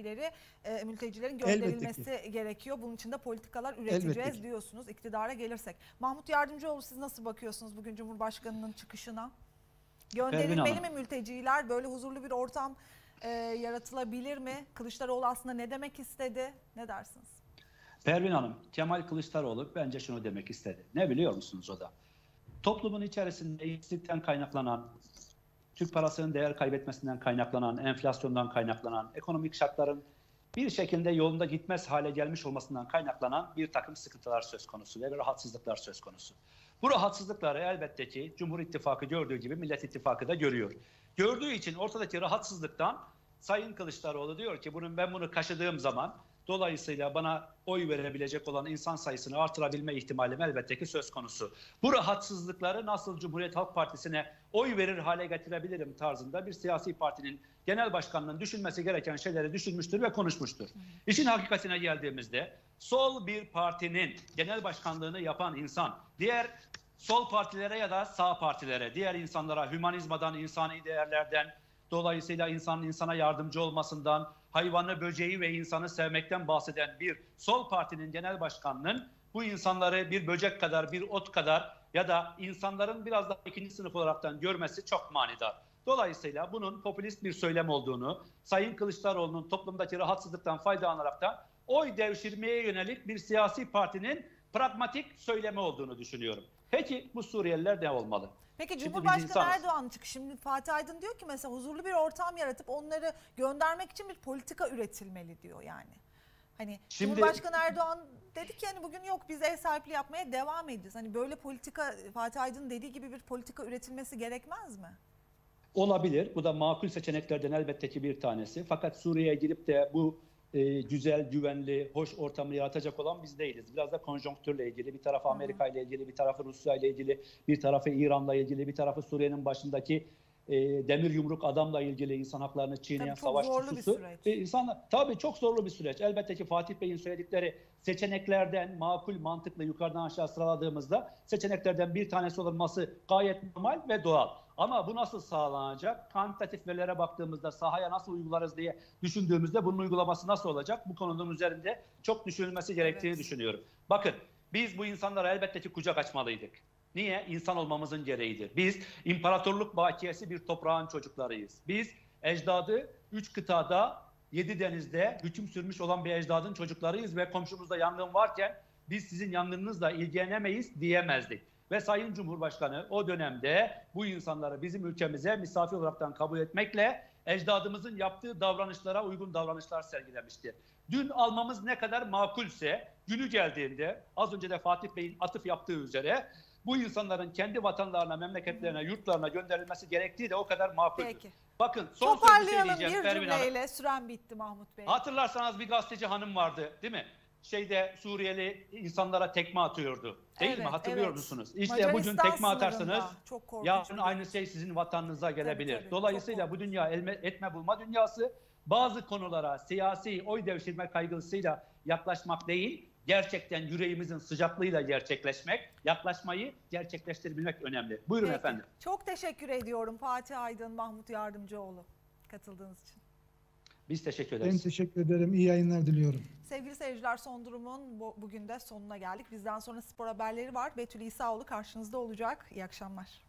mültecilerin gönderilmesi gerekiyor. Bunun için de politikalar üreteceğiz diyorsunuz iktidara gelirsek. Mahmut Yardımcıoğlu, siz nasıl bakıyorsunuz bugün Cumhurbaşkanı'nın çıkışına? Gönderilmeli mi mülteciler? Böyle huzurlu bir ortam yaratılabilir mi? Kılıçdaroğlu aslında ne demek istedi? Ne dersiniz? Pervin Hanım, Kemal Kılıçdaroğlu bence şunu demek istedi. Ne biliyor musunuz o da? Toplumun içerisinde işsizlikten kaynaklanan, Türk parasının değer kaybetmesinden kaynaklanan, enflasyondan kaynaklanan, ekonomik şartların bir şekilde yolunda gitmez hale gelmiş olmasından kaynaklanan bir takım sıkıntılar söz konusu ve rahatsızlıklar söz konusu. Bu rahatsızlıkları elbette ki Cumhur İttifakı gördüğü gibi Millet İttifakı da görüyor. Gördüğü için ortadaki rahatsızlıktan Sayın Kılıçdaroğlu diyor ki ben bunu kaşıdığım zaman dolayısıyla bana oy verebilecek olan insan sayısını artırabilme ihtimalim elbette ki söz konusu. Bu rahatsızlıkları nasıl Cumhuriyet Halk Partisi'ne oy verir hale getirebilirim tarzında bir siyasi partinin genel başkanının düşünmesi gereken şeyleri düşünmüştür ve konuşmuştur. İşin hakikatine geldiğimizde sol bir partinin genel başkanlığını yapan insan diğer sol partilere ya da sağ partilere, diğer insanlara hümanizmadan, insani değerlerden, dolayısıyla insanın insana yardımcı olmasından, hayvanı, böceği ve insanı sevmekten bahseden bir sol partinin genel başkanının bu insanları bir böcek kadar, bir ot kadar ya da insanların biraz daha ikinci sınıf olaraktan görmesi çok manidar. Dolayısıyla bunun popülist bir söylem olduğunu, Sayın Kılıçdaroğlu'nun toplumdaki rahatsızlıktan faydalanarak da oy devşirmeye yönelik bir siyasi partinin pragmatik söylemi olduğunu düşünüyorum. Peki bu Suriyeliler ne olmalı? Peki Cumhurbaşkanı Erdoğan'ın çıkışı, şimdi Fatih Aydın diyor ki mesela huzurlu bir ortam yaratıp onları göndermek için bir politika üretilmeli diyor yani. Hani şimdi, Cumhurbaşkanı Erdoğan dedi ki hani bugün yok biz ev sahipliği yapmaya devam edeceğiz. Hani böyle politika, Fatih Aydın dediği gibi bir politika üretilmesi gerekmez mi? Olabilir. Bu da makul seçeneklerden elbette ki bir tanesi. Fakat Suriye'ye girip de bu güzel, güvenli, hoş ortamı yaratacak olan biz değiliz. Biraz da konjonktürle ilgili, bir tarafı Amerika ile ilgili, bir tarafı Rusya ile ilgili, bir tarafı İran'la ilgili, bir tarafı Suriye'nin başındaki demir yumruk adamla ilgili insan haklarını çiğneyen savaş suçlusu. Tabii çok zorlu bir süreç. Elbette ki Fatih Bey'in söyledikleri seçeneklerden makul, mantıklı yukarıdan aşağı sıraladığımızda seçeneklerden bir tanesi olması gayet normal ve doğal. Ama bu nasıl sağlanacak? Kantitatif verilere baktığımızda sahaya nasıl uygularız diye düşündüğümüzde bunun uygulaması nasıl olacak? Bu konunun üzerinde çok düşünülmesi gerektiğini düşünüyorum. Bakın biz bu insanlara elbette ki kucak açmalıydık. Niye? İnsan olmamızın gereğidir. Biz imparatorluk bakiyesi bir toprağın çocuklarıyız. Biz ecdadı 3 kıtada 7 denizde hüküm sürmüş olan bir ecdadın çocuklarıyız ve komşumuzda yangın varken biz sizin yangınınızla ilgilenemeyiz diyemezdik. Ve Sayın Cumhurbaşkanı o dönemde bu insanları bizim ülkemize misafir olaraktan kabul etmekle ecdadımızın yaptığı davranışlara uygun davranışlar sergilemiştir. Dün almamız ne kadar makulse günü geldiğinde az önce de Fatih Bey'in atıf yaptığı üzere bu insanların kendi vatanlarına, memleketlerine, yurtlarına gönderilmesi gerektiği de o kadar makuldür. Peki. Bakın son sözü bir şey diyeceğim. Bir cümleyle süren bitti Mahmut Bey. Hatırlarsanız bir gazeteci hanım vardı değil mi? Suriyeli insanlara tekme atıyordu. Değil mi? Hatırlıyor musunuz? İşte Macaristan bugün tekme atarsınız. Yarın aynı şey. şey sizin vatanınıza gelebilir. Tabii, dolayısıyla bu dünya etme bulma dünyası bazı konulara siyasi oy devşirme kaygısıyla yaklaşmak değil, gerçekten yüreğimizin sıcaklığıyla gerçekleşmek, yaklaşmayı gerçekleştirebilmek önemli. Buyurun efendim. Çok teşekkür ediyorum Fatih Aydın, Mahmut Yardımcıoğlu katıldığınız için. Biz teşekkür ederiz. Ben teşekkür ederim. İyi yayınlar diliyorum. Sevgili seyirciler, Son Durum'un bugün de sonuna geldik. Bizden sonra spor haberleri var. Betül İsaoğlu karşınızda olacak. İyi akşamlar.